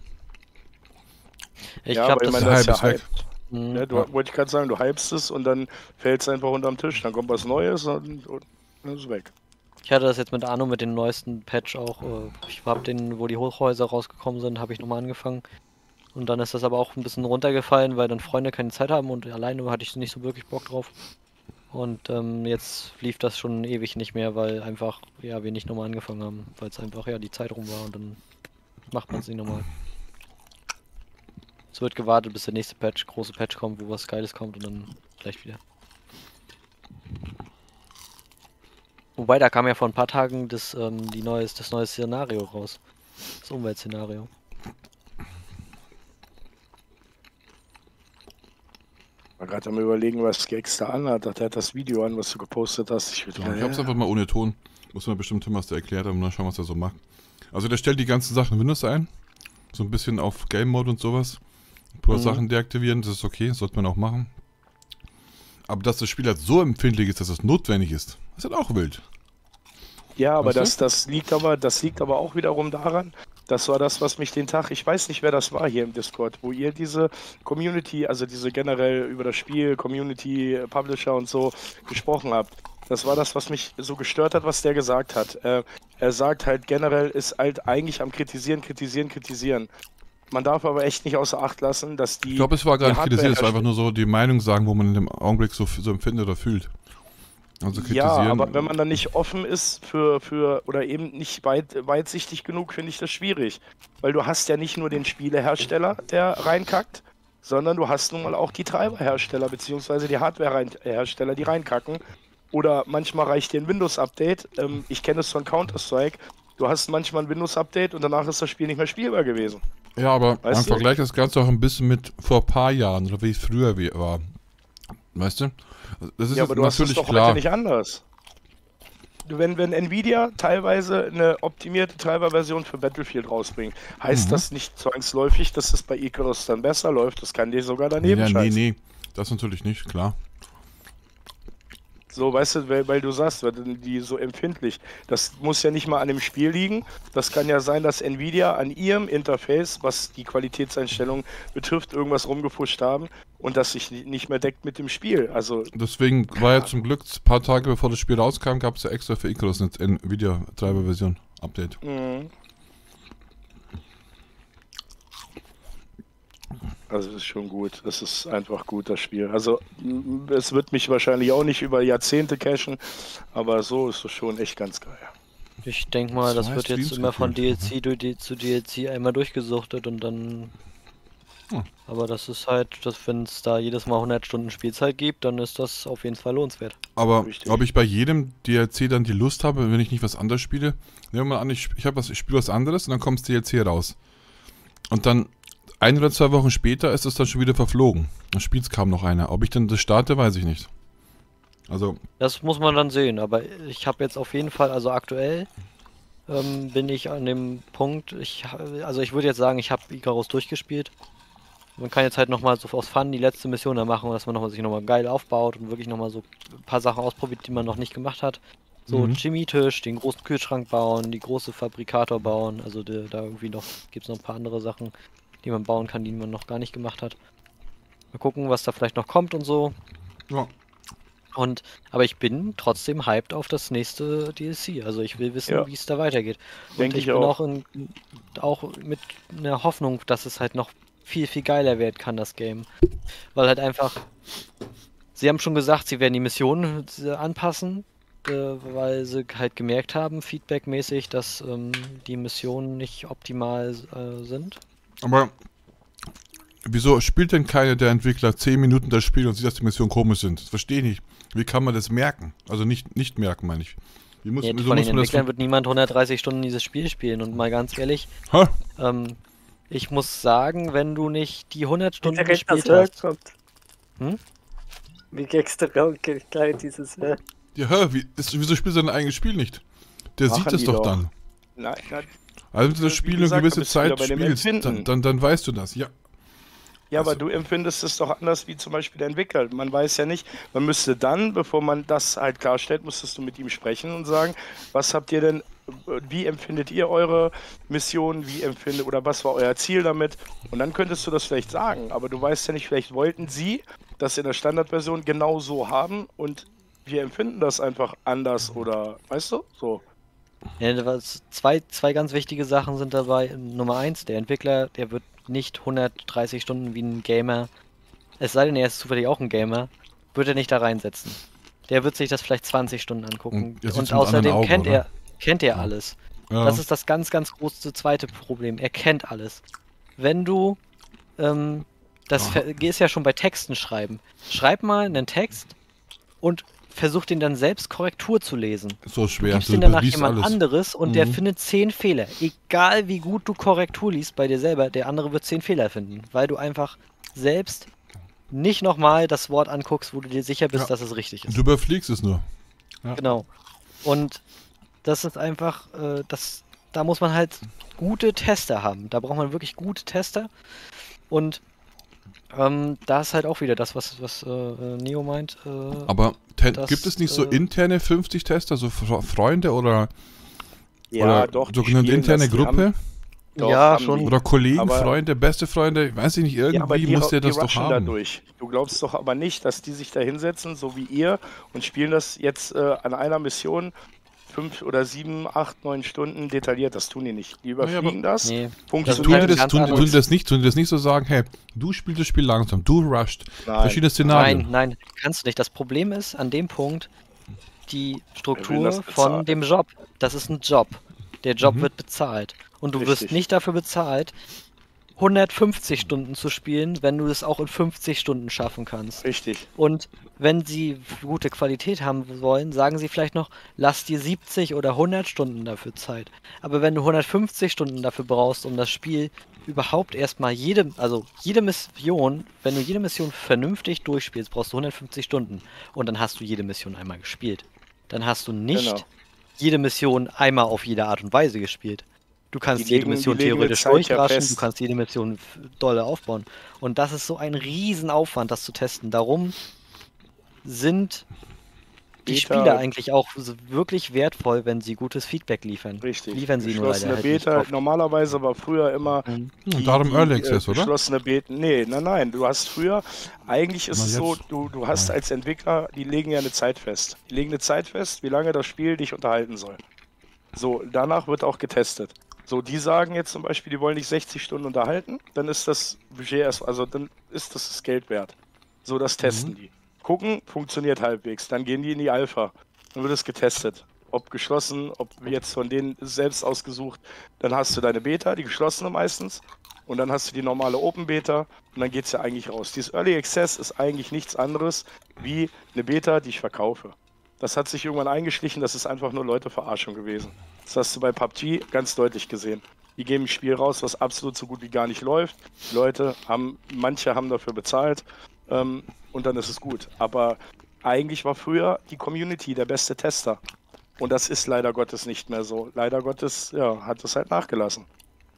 Ich glaube, das ist ja Hype. Ja, wollte ich gerade sagen, du hypst es und dann fällt es einfach unterm Tisch, dann kommt was Neues und dann ist es weg. Ich hatte das jetzt mit Anno, mit dem neuesten Patch auch. Ich habe den, wo die Hochhäuser rausgekommen sind, habe ich nochmal angefangen. Und dann ist das aber auch ein bisschen runtergefallen, weil dann Freunde keine Zeit haben und alleine hatte ich nicht so wirklich Bock drauf. Und jetzt lief das schon ewig nicht mehr, weil einfach, ja, wir nicht nochmal angefangen haben, weil es einfach, ja, die Zeit rum war und dann macht man es nicht nochmal. Es wird gewartet, bis der nächste große Patch kommt, wo was Geiles kommt und dann gleich wieder. Wobei, da kam ja vor ein paar Tagen das neue Szenario raus. Das Umweltszenario. Ich war gerade am Überlegen, was Gex da anhat. Der hat das Video an, was du gepostet hast. Ich hab's einfach mal ohne Ton. Muss man bestimmt hören, was der erklärt hat und dann schauen, was er so macht. Also der stellt die ganzen Sachen in Windows ein. So ein bisschen auf Game Mode und sowas. Ein paar Sachen deaktivieren, das ist okay, sollte man auch machen. Aber dass das Spiel halt so empfindlich ist, dass es notwendig ist, ist halt auch wild. Ja, aber das liegt aber auch wiederum daran, das war das, was mich den Tag, ich weiß nicht, wer das war hier im Discord, wo ihr diese Community, also diese generell über das Spiel, Community, Publisher und so gesprochen habt. Das war das, was mich so gestört hat, was der gesagt hat. Er sagt halt generell, ist halt eigentlich am Kritisieren. Man darf aber echt nicht außer Acht lassen, dass die... Ich glaube, es war gar nicht kritisiert, es war einfach nur so die Meinung sagen, wo man in dem Augenblick so empfindet oder fühlt. Also kritisieren. Ja, aber wenn man dann nicht offen ist für oder eben nicht weitsichtig genug, finde ich das schwierig. Weil du hast ja nicht nur den Spielehersteller, der reinkackt, sondern du hast nun mal auch die Treiberhersteller bzw. die Hardwarehersteller, die reinkacken. Oder manchmal reicht dir ein Windows-Update. Ich kenne es von Counter-Strike. Du hast manchmal ein Windows-Update und danach ist das Spiel nicht mehr spielbar gewesen. Ja, aber im Vergleich das Ganze auch ein bisschen mit vor ein paar Jahren oder wie es früher war. Weißt du? Das ist ja, aber du hast es doch heute nicht anders. Wenn Nvidia teilweise eine optimierte Treiberversion für Battlefield rausbringt, heißt das nicht zwangsläufig, dass es bei Icarus dann besser läuft. Das kann dir sogar daneben scheißen. Nee, das natürlich nicht, klar. So, weißt du, weil du sagst, die so empfindlich. Das muss ja nicht mal an dem Spiel liegen. Das kann ja sein, dass Nvidia an ihrem Interface, was die Qualitätseinstellungen betrifft, irgendwas rumgepusht haben und das sich nicht mehr deckt mit dem Spiel. Also deswegen war ja zum Glück ein paar Tage bevor das Spiel rauskam, gab es ja extra für Icarus eine Nvidia-Treiber-Version Update. Also das ist schon gut. Das ist einfach gut, das Spiel. Also es wird mich wahrscheinlich auch nicht über Jahrzehnte cashen, aber so ist es schon echt ganz geil. Ich denke mal, das wird jetzt immer von DLC zu DLC einmal durchgesuchtet und dann... Aber das ist halt, wenn es da jedes Mal 100 Stunden Spielzeit gibt, dann ist das auf jeden Fall lohnenswert. Aber ob ich bei jedem DLC dann die Lust habe, wenn ich nicht was anderes spiele, nehmen wir mal an, ich spiele was anderes und dann kommt das DLC raus. Und dann 1 oder 2 Wochen später ist es dann schon wieder verflogen. Dann spielt es kaum noch einer. Ob ich dann das starte, weiß ich nicht. Also... Das muss man dann sehen, aber ich habe jetzt auf jeden Fall, also aktuell bin ich an dem Punkt, ich würde jetzt sagen, ich habe Icarus durchgespielt. Man kann jetzt halt nochmal so aus Fun die letzte Mission da machen, dass man sich nochmal geil aufbaut und wirklich nochmal so ein paar Sachen ausprobiert, die man noch nicht gemacht hat. So Chemietisch, den großen Kühlschrank bauen, die große Fabrikator bauen, also da irgendwie gibt es noch ein paar andere Sachen, die man bauen kann, die man noch gar nicht gemacht hat. Mal gucken, was da vielleicht noch kommt und so. Ja. Aber ich bin trotzdem hyped auf das nächste DLC. Also ich will wissen, Ja. wie es da weitergeht. Und Denke ich ich bin auch. auch mit einer Hoffnung, dass es halt noch viel, viel geiler werden kann, das Game. Weil halt einfach, sie haben schon gesagt, sie werden die Missionen anpassen, weil sie halt gemerkt haben, feedbackmäßig, dass die Missionen nicht optimal sind. Aber wieso spielt denn keiner der Entwickler 10 Minuten das Spiel und sieht, dass die Missionen komisch sind? Das verstehe ich nicht. Wie kann man das merken? Also nicht merken, meine ich. Wie muss, Ja, wieso von muss den man Entwicklern wird niemand 130 Stunden dieses Spiel spielen. Und mal ganz ehrlich, Ha? ich muss sagen, wenn du nicht die 100 Stunden Direkt das gespielt hast, kommt. Hm? Wie kriegst du gleich dieses Ja, wieso spielt er sein eigenes Spiel nicht? Der Machen sieht es die doch doch. dann. Nein, Also wenn du das Wie Spiel eine gesagt, gewisse da bist du wieder Zeit bei dem spielst, Empfinden. dann weißt du das. Ja. ja, aber Also- du empfindest es doch anders wie zum Beispiel der Entwickler. Man weiß ja nicht, man müsste dann, bevor man das halt klarstellt, müsstest du mit ihm sprechen und sagen, was habt ihr denn, wie empfindet ihr eure Mission, oder was war euer Ziel damit? Und dann könntest du das vielleicht sagen, aber du weißt ja nicht, vielleicht wollten sie das in der Standardversion genau so haben und wir empfinden das einfach anders oder, weißt du, so. ja, zwei ganz wichtige Sachen sind dabei. Nummer 1, der Entwickler, der wird nicht 130 Stunden wie ein Gamer, es sei denn, er ist zufällig auch ein Gamer, wird er nicht da reinsetzen. Der wird sich das vielleicht 20 Stunden angucken. Und er sieht's Und mit anderen außerdem Augen, kennt er Ja. alles. Ja. Das ist das ganz, ganz große zweite Problem. Er kennt alles. Wenn du, ist ja schon bei Texten schreiben. Schreib mal einen Text und versuch den dann selbst Korrektur zu lesen. So schwer. Gibst Du den danach liest jemand alles. anderes und der Mhm. findet 10 Fehler. Egal wie gut du Korrektur liest bei dir selber, der andere wird 10 Fehler finden, weil du einfach selbst nicht nochmal das Wort anguckst, wo du dir sicher bist, Ja. dass es richtig ist. Du überfliegst es nur. Genau. Und das ist einfach, da muss man halt gute Tester haben. Da braucht man wirklich gute Tester. Und da ist halt auch wieder das, was Neo meint. Aber Das, gibt es nicht so äh, interne 50 Tester, so Freunde oder Ja, doch. die sogenannte spielen interne das, die Gruppe? Doch, Ja, haben schon. die. Oder Kollegen, Aber- Freunde, beste Freunde, weiß ich nicht, Ja, aber irgendwie muss der die das doch rushen da haben. durch. Du glaubst doch aber nicht, dass die sich da hinsetzen, so wie ihr, und spielen das jetzt an einer Mission 5 oder 7, 8, 9 Stunden detailliert. Das tun die nicht. Die überfliegen das. Nee. Also Funktioniert tun halt die ein das, ganz tun anderes- die das nicht so sagen, hey, du spielst das Spiel langsam, du rusht. Nein. Verschiedene Szenarien. Nein, kannst du nicht. Das Problem ist an dem Punkt die will Struktur das von bezahlen. dem Job. Das ist ein Job. Der Job Mhm. wird bezahlt. Und du Richtig. wirst nicht dafür bezahlt, 150 Stunden zu spielen, wenn du es auch in 50 Stunden schaffen kannst. Richtig. Und wenn sie gute Qualität haben wollen, sagen sie vielleicht noch, lass dir 70 oder 100 Stunden dafür Zeit. Aber wenn du 150 Stunden dafür brauchst, um das Spiel überhaupt erstmal jede Mission, wenn du jede Mission vernünftig durchspielst, brauchst du 150 Stunden. Und dann hast du jede Mission einmal gespielt. Dann hast du nicht Genau. jede Mission einmal auf jede Art und Weise gespielt. Du kannst Die jede legen- Mission die legen eine theoretisch Zeit ja durchraschen, fest. du kannst jede Mission dolle aufbauen. Und das ist so ein Riesenaufwand, das zu testen. Darum sind die Beta- Spieler eigentlich auch wirklich wertvoll, wenn sie gutes Feedback liefern. Richtig. Liefern sie nur Geschlossene leider halt nicht Beta. oft. Normalerweise war früher immer Darum Early Access, oder? Geschlossene Beta. Nee, nein. Du hast früher, eigentlich ist Na, es so, jetzt- du hast als Entwickler, die legen ja eine Zeit fest. Die legen eine Zeit fest, wie lange das Spiel dich unterhalten soll. So, danach wird auch getestet. So, die sagen jetzt zum Beispiel, die wollen dich 60 Stunden unterhalten, dann ist das Budget dann ist das Geld wert. So, das testen die. Gucken, funktioniert halbwegs. Dann gehen die in die Alpha. Dann wird es getestet. Ob geschlossen, ob jetzt von denen selbst ausgesucht. Dann hast du deine Beta, die geschlossene meistens. Und dann hast du die normale Open Beta. Und dann geht es ja eigentlich raus. Dieses Early Access ist eigentlich nichts anderes wie eine Beta, die ich verkaufe. Das hat sich irgendwann eingeschlichen, das ist einfach nur Leute-Verarschung gewesen. Das hast du bei PUBG ganz deutlich gesehen. Die geben ein Spiel raus, was absolut so gut wie gar nicht läuft. Manche haben dafür bezahlt und dann ist es gut. Aber eigentlich war früher die Community der beste Tester. Und das ist leider Gottes nicht mehr so. Leider Gottes, ja, hat es halt nachgelassen.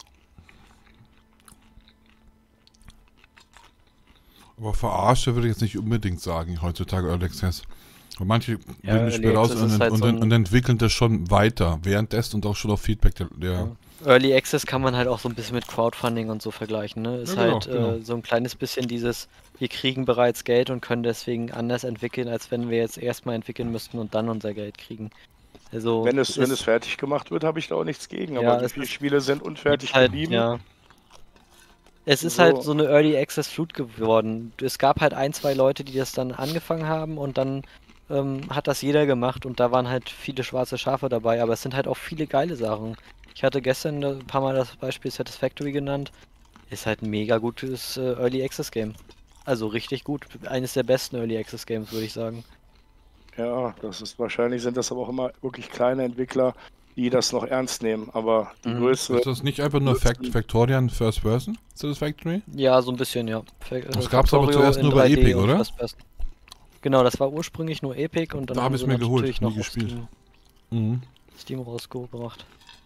Aber verarsche würde ich jetzt nicht unbedingt sagen, heutzutage Early Access. Und manche bringen das Spiel Early raus Access ist halt und so ein- entwickeln das schon weiter, währenddessen und auch schon auf Feedback der Early Access kann man halt auch so ein bisschen mit Crowdfunding und so vergleichen, ne? Ist Ja, genau, halt genau. so ein kleines bisschen dieses, wir kriegen bereits Geld und können deswegen anders entwickeln, als wenn wir jetzt erstmal entwickeln müssten und dann unser Geld kriegen. Also Wenn es fertig gemacht wird, habe ich da auch nichts gegen. ja, Aber wie es viele ist, Spiele sind gibt unfertig halt, geblieben? ja. Es ist halt So, so eine Early Access Flut geworden. Es gab halt ein, zwei Leute, die das dann angefangen haben und dann hat das jeder gemacht und da waren halt viele schwarze Schafe dabei, aber es sind halt auch viele geile Sachen. Ich hatte gestern ein paar Mal das Beispiel Satisfactory genannt. Ist halt ein mega gutes Early Access Game. Also richtig gut. Eines der besten Early Access Games, würde ich sagen. ja, wahrscheinlich sind das aber auch immer wirklich kleine Entwickler, die das noch ernst nehmen. Aber die Mhm. größere. Ist das nicht einfach nur Factorian First Person Satisfactory? Ja, so ein bisschen, ja. Das gab's aber zuerst nur bei Epic, oder? Genau, das war ursprünglich nur Epic und dann Da hab haben ich's sie mir geholt, natürlich nie noch auf gespielt. Steam, Mhm. Steam rausgebracht.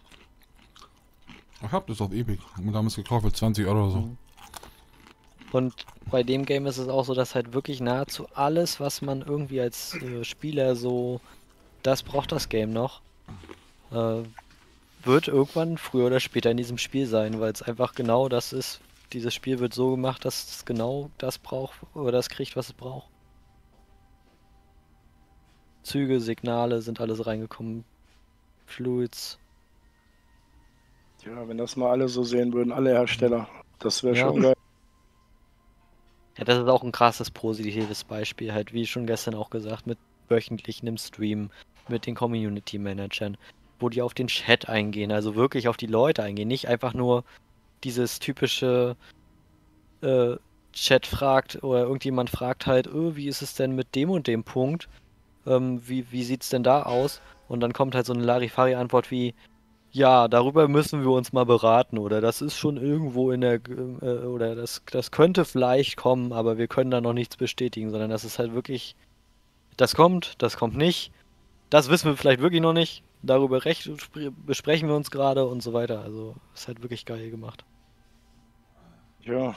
Ich hab das auf Epic und damals gekauft für 20 Euro oder so. Mhm. Und bei dem Game ist es auch so, dass halt wirklich nahezu alles, was man irgendwie als Spieler so, das braucht das Game noch, wird irgendwann früher oder später in diesem Spiel sein, weil es einfach genau das ist. Dieses Spiel wird so gemacht, dass es genau das braucht oder das kriegt, was es braucht. Züge, Signale sind alles reingekommen. Fluids. Ja, wenn das mal alle so sehen würden, alle Hersteller, das wäre Ja. schon geil. Ja, das ist auch ein krasses positives Beispiel, halt wie schon gestern auch gesagt, mit wöchentlichen im Stream, mit den Community Managern, wo die auf den Chat eingehen, also wirklich auf die Leute eingehen, nicht einfach nur dieses typische Chat fragt oder irgendjemand fragt halt, wie ist es denn mit dem und dem Punkt? Wie sieht's denn da aus? Und dann kommt halt so eine Larifari-Antwort wie, ja, darüber müssen wir uns mal beraten oder das ist schon irgendwo in der, oder das könnte vielleicht kommen, aber wir können da noch nichts bestätigen, sondern das ist halt wirklich, das kommt nicht, das wissen wir vielleicht wirklich noch nicht, darüber besprechen wir uns gerade und so weiter. Also ist halt wirklich geil gemacht. Ja.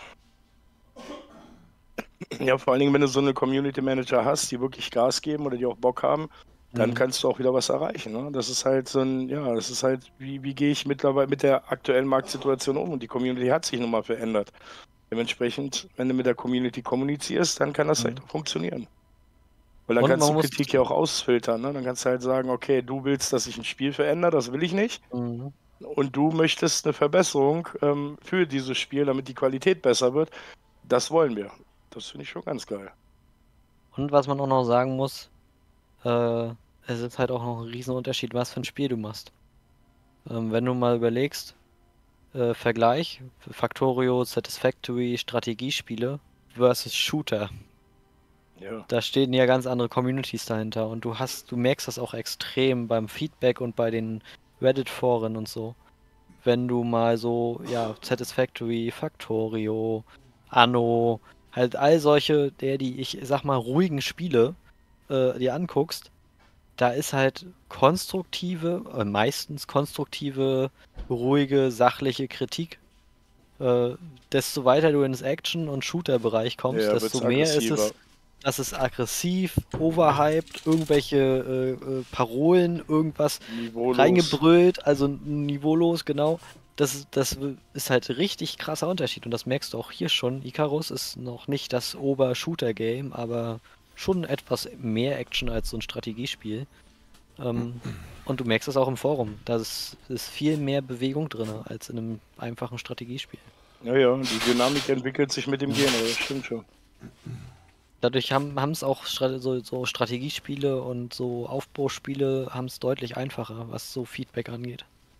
Ja, vor allen Dingen, wenn du so eine Community Manager hast, die wirklich Gas geben oder die auch Bock haben, dann kannst du auch wieder was erreichen. Ne? Das ist halt so ein, ja, das ist halt, wie gehe ich mittlerweile mit der aktuellen Marktsituation um? Und die Community hat sich nun mal verändert. Dementsprechend, wenn du mit der Community kommunizierst, dann kann das halt auch funktionieren. Weil dann Und kannst du man muss- Kritik ja auch ausfiltern. Ne? Dann kannst du halt sagen, okay, du willst, dass ich ein Spiel verändere, das will ich nicht. Mhm. Und du möchtest eine Verbesserung für dieses Spiel, damit die Qualität besser wird. Das wollen wir. Das finde ich schon ganz geil. Und was man auch noch sagen muss, es ist halt auch noch ein Riesenunterschied, was für ein Spiel du machst. Wenn du mal überlegst, Vergleich, Factorio, Satisfactory, Strategiespiele versus Shooter. Ja. Da stehen ja ganz andere Communities dahinter und du merkst das auch extrem beim Feedback und bei den Reddit-Foren und so. Wenn du mal so, ja, Satisfactory, Factorio, Anno, halt all solche, ich sag mal, ruhigen Spiele dir anguckst, da ist halt meistens konstruktive, ruhige, sachliche Kritik. Desto weiter du ins Action- und Shooter-Bereich kommst, Ja, desto wird's mehr ist aggressiver. es, das ist aggressiv, overhyped, irgendwelche Parolen, irgendwas Niveaulos. reingebrüllt, also niveaulos, genau. Das ist halt richtig krasser Unterschied und das merkst du auch hier schon. Icarus ist noch nicht das Ober-Shooter-Game, aber schon etwas mehr Action als so ein Strategiespiel. Und du merkst es auch im Forum. Da ist viel mehr Bewegung drin als in einem einfachen Strategiespiel. Ja, die Dynamik entwickelt sich mit dem Gehen, aber das stimmt schon. Dadurch haben es auch so Strategiespiele und so Aufbauspiele haben es deutlich einfacher, was so Feedback angeht.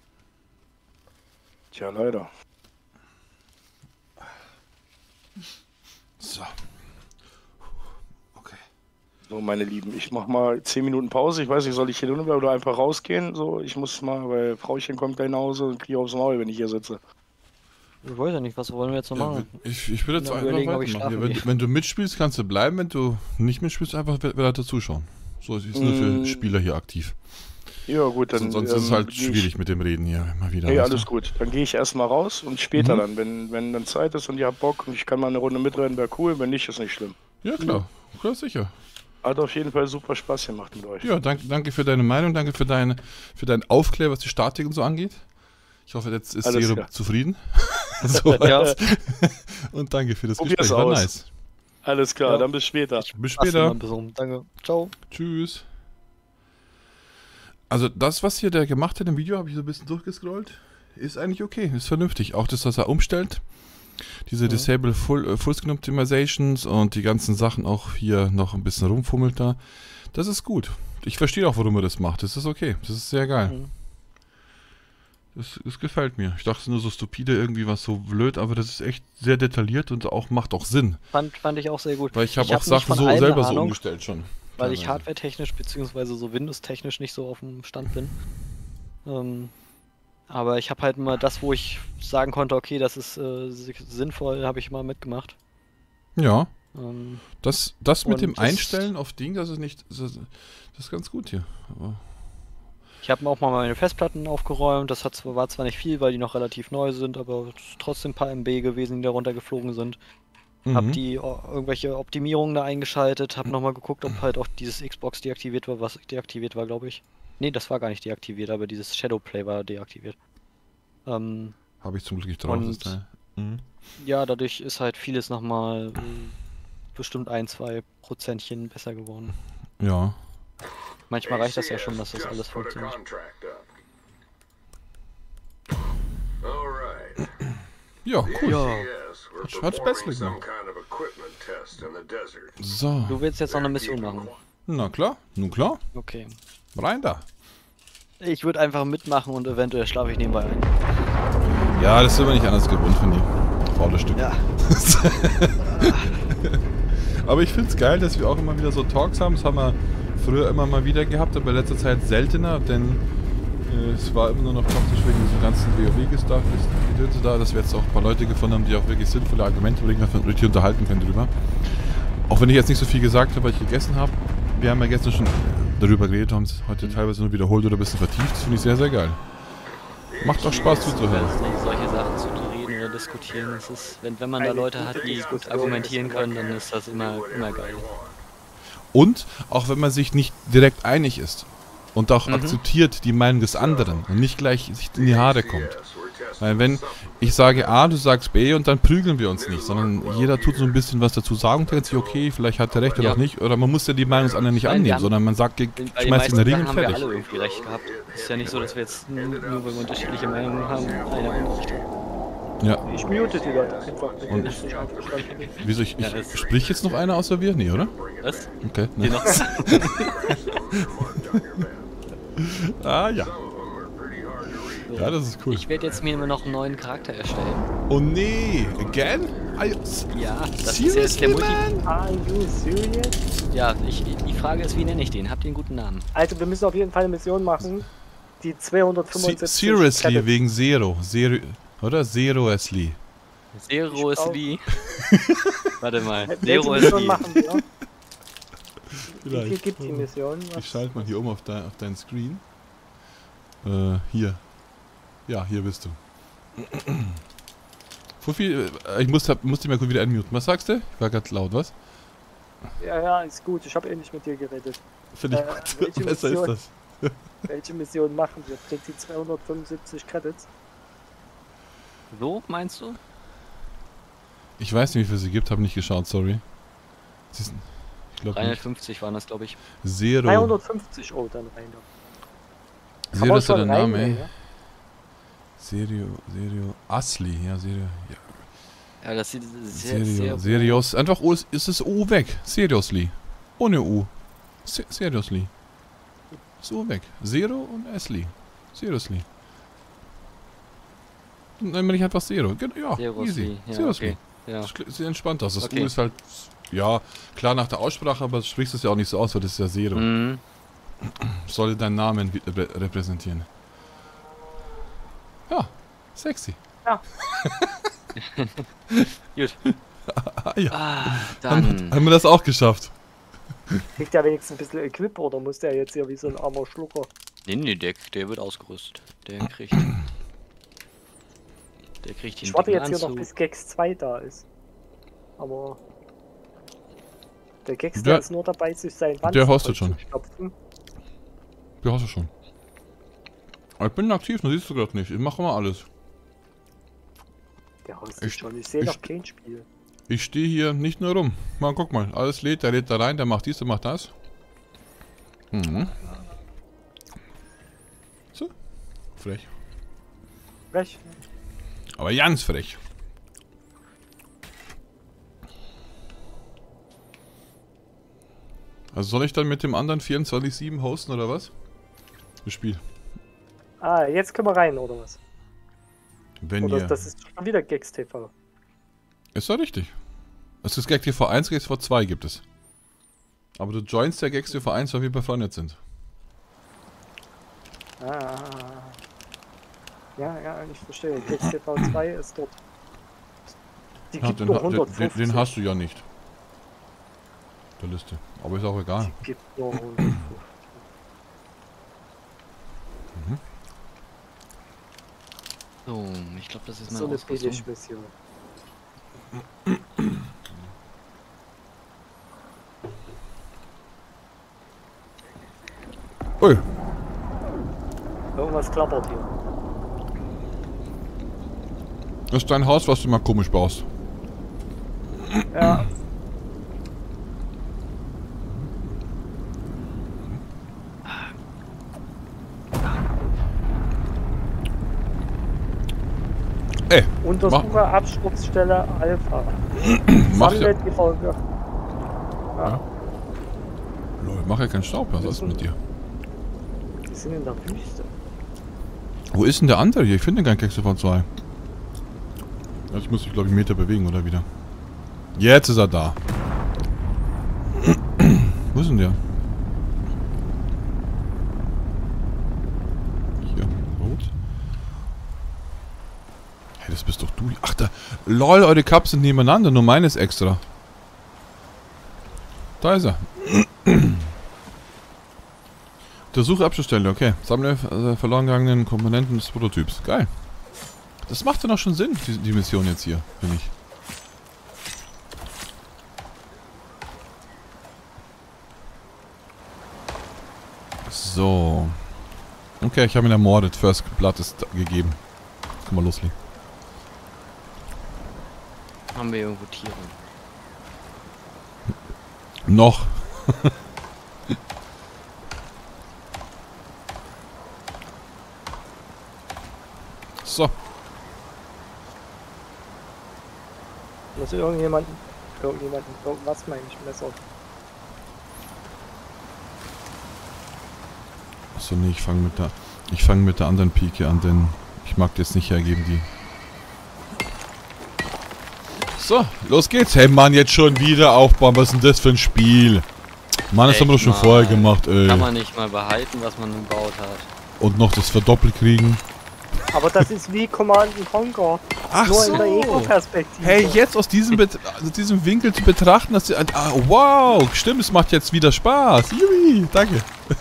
Tja, leider. So. Okay. So, meine Lieben, ich mach mal 10 Minuten Pause. Ich weiß nicht, soll ich hier drin bleiben oder einfach rausgehen? So, ich muss mal, weil Frauchen kommt gleich nach Hause und kriege aufs Maul, wenn ich hier sitze. Ich weiß ja nicht, was wollen wir jetzt noch Ja, machen? ich würde jetzt Ja, einfach überlegen, ob ich weitermachen. schlafen Ja, gehe. wenn du mitspielst, kannst du bleiben. Wenn du nicht mitspielst, einfach weiter zuschauen. So ist nur für Spieler hier aktiv. Ja, gut, dann. Sonst ist es halt geh ich- schwierig mit dem Reden hier immer wieder. Nee, weißt alles du? gut. Dann gehe ich erstmal raus und später Mhm. dann, wenn dann Zeit ist und ihr habt Bock und ich kann mal eine Runde mitrennen, wäre cool. Wenn nicht, ist nicht schlimm. Ja, klar. Klar, sicher. Hat auf jeden Fall super Spaß gemacht mit euch. Ja, danke für deine Meinung, danke für dein Aufklär, was die Statik und so angeht. Ich hoffe, jetzt ist Alles Zero klar. zufrieden. So Ja. Und danke für das Probier's Gespräch, war aus. nice. Alles klar, Ja. dann bis später. Bis Lass ihn später. mal ein bisschen. Danke. Ciao. Tschüss. Also das, was hier der gemacht hat im Video, habe ich so ein bisschen durchgescrollt, ist eigentlich okay, ist vernünftig. Auch das, was er umstellt, diese Disable Fullscreen Optimizations und die ganzen Sachen auch hier noch ein bisschen rumfummelt da, das ist gut. Ich verstehe auch, warum er das macht, das ist okay, das ist sehr geil. Mhm. Das gefällt mir. Ich dachte, es ist nur so stupide, irgendwie was so blöd, aber das ist echt sehr detailliert und auch macht auch Sinn. Fand ich auch sehr gut. Weil ich habe auch nicht Sachen von so allem selber eine so Ahnung, umgestellt schon. weil ich teilweise. hardware-technisch beziehungsweise so Windows-technisch nicht so auf dem Stand bin. Aber ich habe halt immer das, wo ich sagen konnte, okay, das ist sinnvoll, habe ich immer mitgemacht. Ja. Ähm, Das mit Und dem das- Einstellen auf Ding, das ist nicht. Das ist ganz gut hier. Aber Ich habe auch mal meine Festplatten aufgeräumt. Das war zwar nicht viel, weil die noch relativ neu sind, aber es ist trotzdem ein paar MB gewesen, die da runtergeflogen sind. Hab die irgendwelche Optimierungen da eingeschaltet, hab nochmal geguckt, ob halt auch dieses Xbox deaktiviert war, was deaktiviert war, glaube ich. Nee, das war gar nicht deaktiviert, aber dieses Shadowplay war deaktiviert. Habe ich zum Glück nicht drauf. Und- Das Teil. Mhm. Ja, dadurch ist halt vieles nochmal bestimmt 1-2% besser geworden. Ja. Manchmal reicht das ja schon, dass das alles funktioniert. Ja, cool. Ja, Hat's besser gemacht. So. du willst jetzt noch eine Mission machen. Na klar, nun klar. Okay. Rein da. Ich würde einfach mitmachen und eventuell schlafe ich nebenbei ein. Ja, das sind wir nicht anders gewohnt von dir. Faules Stück. Ja. Aber ich find's geil, dass wir auch immer wieder so Talks haben. Das haben wir früher immer mal wieder gehabt, aber in letzter Zeit seltener, denn es war immer nur noch toxisch wegen diesem ganzen WoW-Gedöns da, dass wir jetzt auch ein paar Leute gefunden haben, die auch wirklich sinnvolle Argumente bringen, dass wir richtig unterhalten können drüber. Auch wenn ich jetzt nicht so viel gesagt habe, weil ich gegessen habe. Wir haben ja gestern schon darüber geredet, haben es heute teilweise nur wiederholt oder ein bisschen vertieft. Das finde ich sehr, sehr geil. Macht auch Spaß zuzuhören. Solche Sachen zu reden oder diskutieren, das ist, wenn man da Leute hat, die gut argumentieren können, dann ist das immer geil. Und auch wenn man sich nicht direkt einig ist und auch akzeptiert die Meinung des anderen und nicht gleich sich in die Haare kommt. Weil wenn ich sage A, du sagst B und dann prügeln wir uns nicht, sondern jeder tut so ein bisschen was dazu sagen und denkt sich, okay, vielleicht hat er recht oder Ja. auch nicht. Oder man muss ja die Meinung des anderen nicht Nein, wir annehmen, haben- sondern man sagt, Bei den schmeißt in meisten den Ring Sachen und haben wir fertig. alle irgendwie recht gehabt. Ist ja nicht so, dass wir jetzt nur weil wir unterschiedliche Meinungen haben, einer Unrecht hat. Ja. Ich mute die Leute einfach, mit Und- denen ich nicht einverstanden bin. Wieso, Ja, das- spricht jetzt noch einer außer wir? Nee, oder? Was? Okay. Die Ne. noch Ah, ja. Ja, das ist cool. Ich werde jetzt mir immer noch einen neuen Charakter erstellen. Oh nee, again? Ja, das ist jetzt der Seriously, Multi. man? Are you serious? Ja, die Frage ist, wie nenne ich den? Habt ihr einen guten Namen? Also wir müssen auf jeden Fall eine Mission machen, die 275 Seriously, Credits- wegen Zero. Oder? Seriously. Zero ist auch. Lee. Warte mal. Welche Zero ist Mission Lee. machen wir? Wie viel Vielleicht. gibt die Mission? Ich schalte mal hier oben auf deinen Screen. Hier. Ja, hier bist du. Fuffi, ich muss die mal kurz wieder unmuten. Was sagst du? Ich war gerade laut, was? Ja, ist gut. Ich habe eh nicht mit dir geredet. Finde ich welche gut. Besser ist Mission? das. Welche Mission machen wir? Kriegt die 275 Credits? So, meinst du? Ich weiß nicht, wie viel sie gibt, habe nicht geschaut, sorry. Ich glaube nicht. 350 waren das, glaube ich. Zero. 350, oh, dann rein. da. Kann Zero man ist ja der schon Name, ey. reinnehmen, ja? Serio, Asli, ja, Serio. Ja. Ja, das sieht sehr, Serio, sehr... Serios. Einfach O, ist das O weg. Seriously. Ohne U. Seriously. Ist O weg. Zero und Asli. Seriously. Dann nenne ich einfach Zero. Ja, Seriously, easy. ja, Seriously. okay. Ja. Das sieht entspannt aus. Das Okay. U ist halt, ja, klar nach der Aussprache, aber du sprichst es ja auch nicht so aus, weil das ist ja Zero. Mhm. Soll deinen Namen repräsentieren. Ja, sexy. Gut. Ja, Ah, dann... haben wir das auch geschafft. Kriegt der wenigstens ein bisschen Equip oder muss der jetzt hier wie so ein armer Schlucker? Nee, der wird ausgerüstet. Der kriegt den Ich warte dicken jetzt hier noch, Anzug. bis Gex 2 da ist. Aber der Gex, Der- der ist nur dabei, sich sein Wanzen der hostet schon. vollzustopfen. Ja, hast du schon. Ich bin aktiv, das siehst du gerade nicht. Ich mache immer alles. Der Haus ist schon. Ich sehe noch kein Spiel. Ich stehe hier nicht nur rum. Mal guck mal, alles lädt, der lädt da rein, der macht dies, der macht das. Mhm. So. Frech. Frech. Aber ganz frech. Also soll ich dann mit dem anderen 24/7 hosten oder was? Das Spiel. Ah, jetzt können wir rein, oder was? Wenn Oder ihr... das ist schon wieder Gex TV. Ist doch richtig. Es ist Gag TV 1, Gag TV 2 gibt es. Aber du joinst der Gag TV 1, weil wir befreundet sind. Ah. Ja, ich verstehe. Gex TV 2 ist dort. Die Ja, gibt nur 150. den hast du ja nicht. Der Liste. Aber ist auch egal. Die gibt nur 150. So, ich glaube, das ist meine So eine Ausrüstung. Billig-Mission. Ui. Irgendwas klappert hier. Das ist dein Haus, was du mal komisch baust. Ja. Ey, Untersuche Absturzstelle Alpha. mach ja. Sammle die Folge. Lol, mach ja keinen Staub, was ist mit dir? Wir sind in der Wüste. Wo ist denn der andere hier? Ich finde keinen Keks von 2. Also ich muss mich, glaube ich, einen Meter bewegen, oder wieder? Jetzt ist er da. Wo ist denn der? Hier, rot. Hey, das bist doch du. Ach, da. Lol, eure Cups sind nebeneinander, nur meine ist extra. Da ist er. Untersuche Abschlussstelle, okay. Sammle verloren gegangenen Komponenten des Prototyps. Geil. Das macht dann auch schon Sinn, die Mission jetzt hier, finde ich. So. Okay, ich habe ihn ermordet. First Blood ist gegeben. Jetzt können wir loslegen. Haben wir irgendwo Tiere? Noch. So. Muss irgendwas meine ich Messer. Achso, nee, ich fange mit der anderen Pike an, denn ich mag das nicht hergeben, die. So, los geht's. Hey Mann, jetzt schon wieder aufbauen. Was ist denn das für ein Spiel? Mann, das haben wir doch schon vorher gemacht, ey. Kann man nicht mal behalten, was man gebaut hat. Und noch das verdoppelt kriegen. Aber das ist wie Command & Conquer. Ach Nur so. in der Ego-Perspektive. Hey, jetzt aus diesem Winkel zu betrachten, dass die, wow, stimmt, es macht jetzt wieder Spaß. Jui, danke.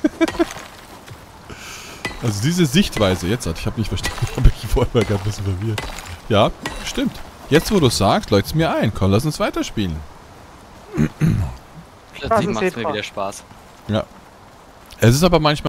Also diese Sichtweise, jetzt ich habe nicht verstanden, habe ich vorher gerade ein bisschen verwirrt. Ja, stimmt. Jetzt, wo du es sagst, leuchtet es mir ein. Komm, lass uns weiterspielen. Plötzlich macht es mir wieder Spaß. Ja. Es ist aber manchmal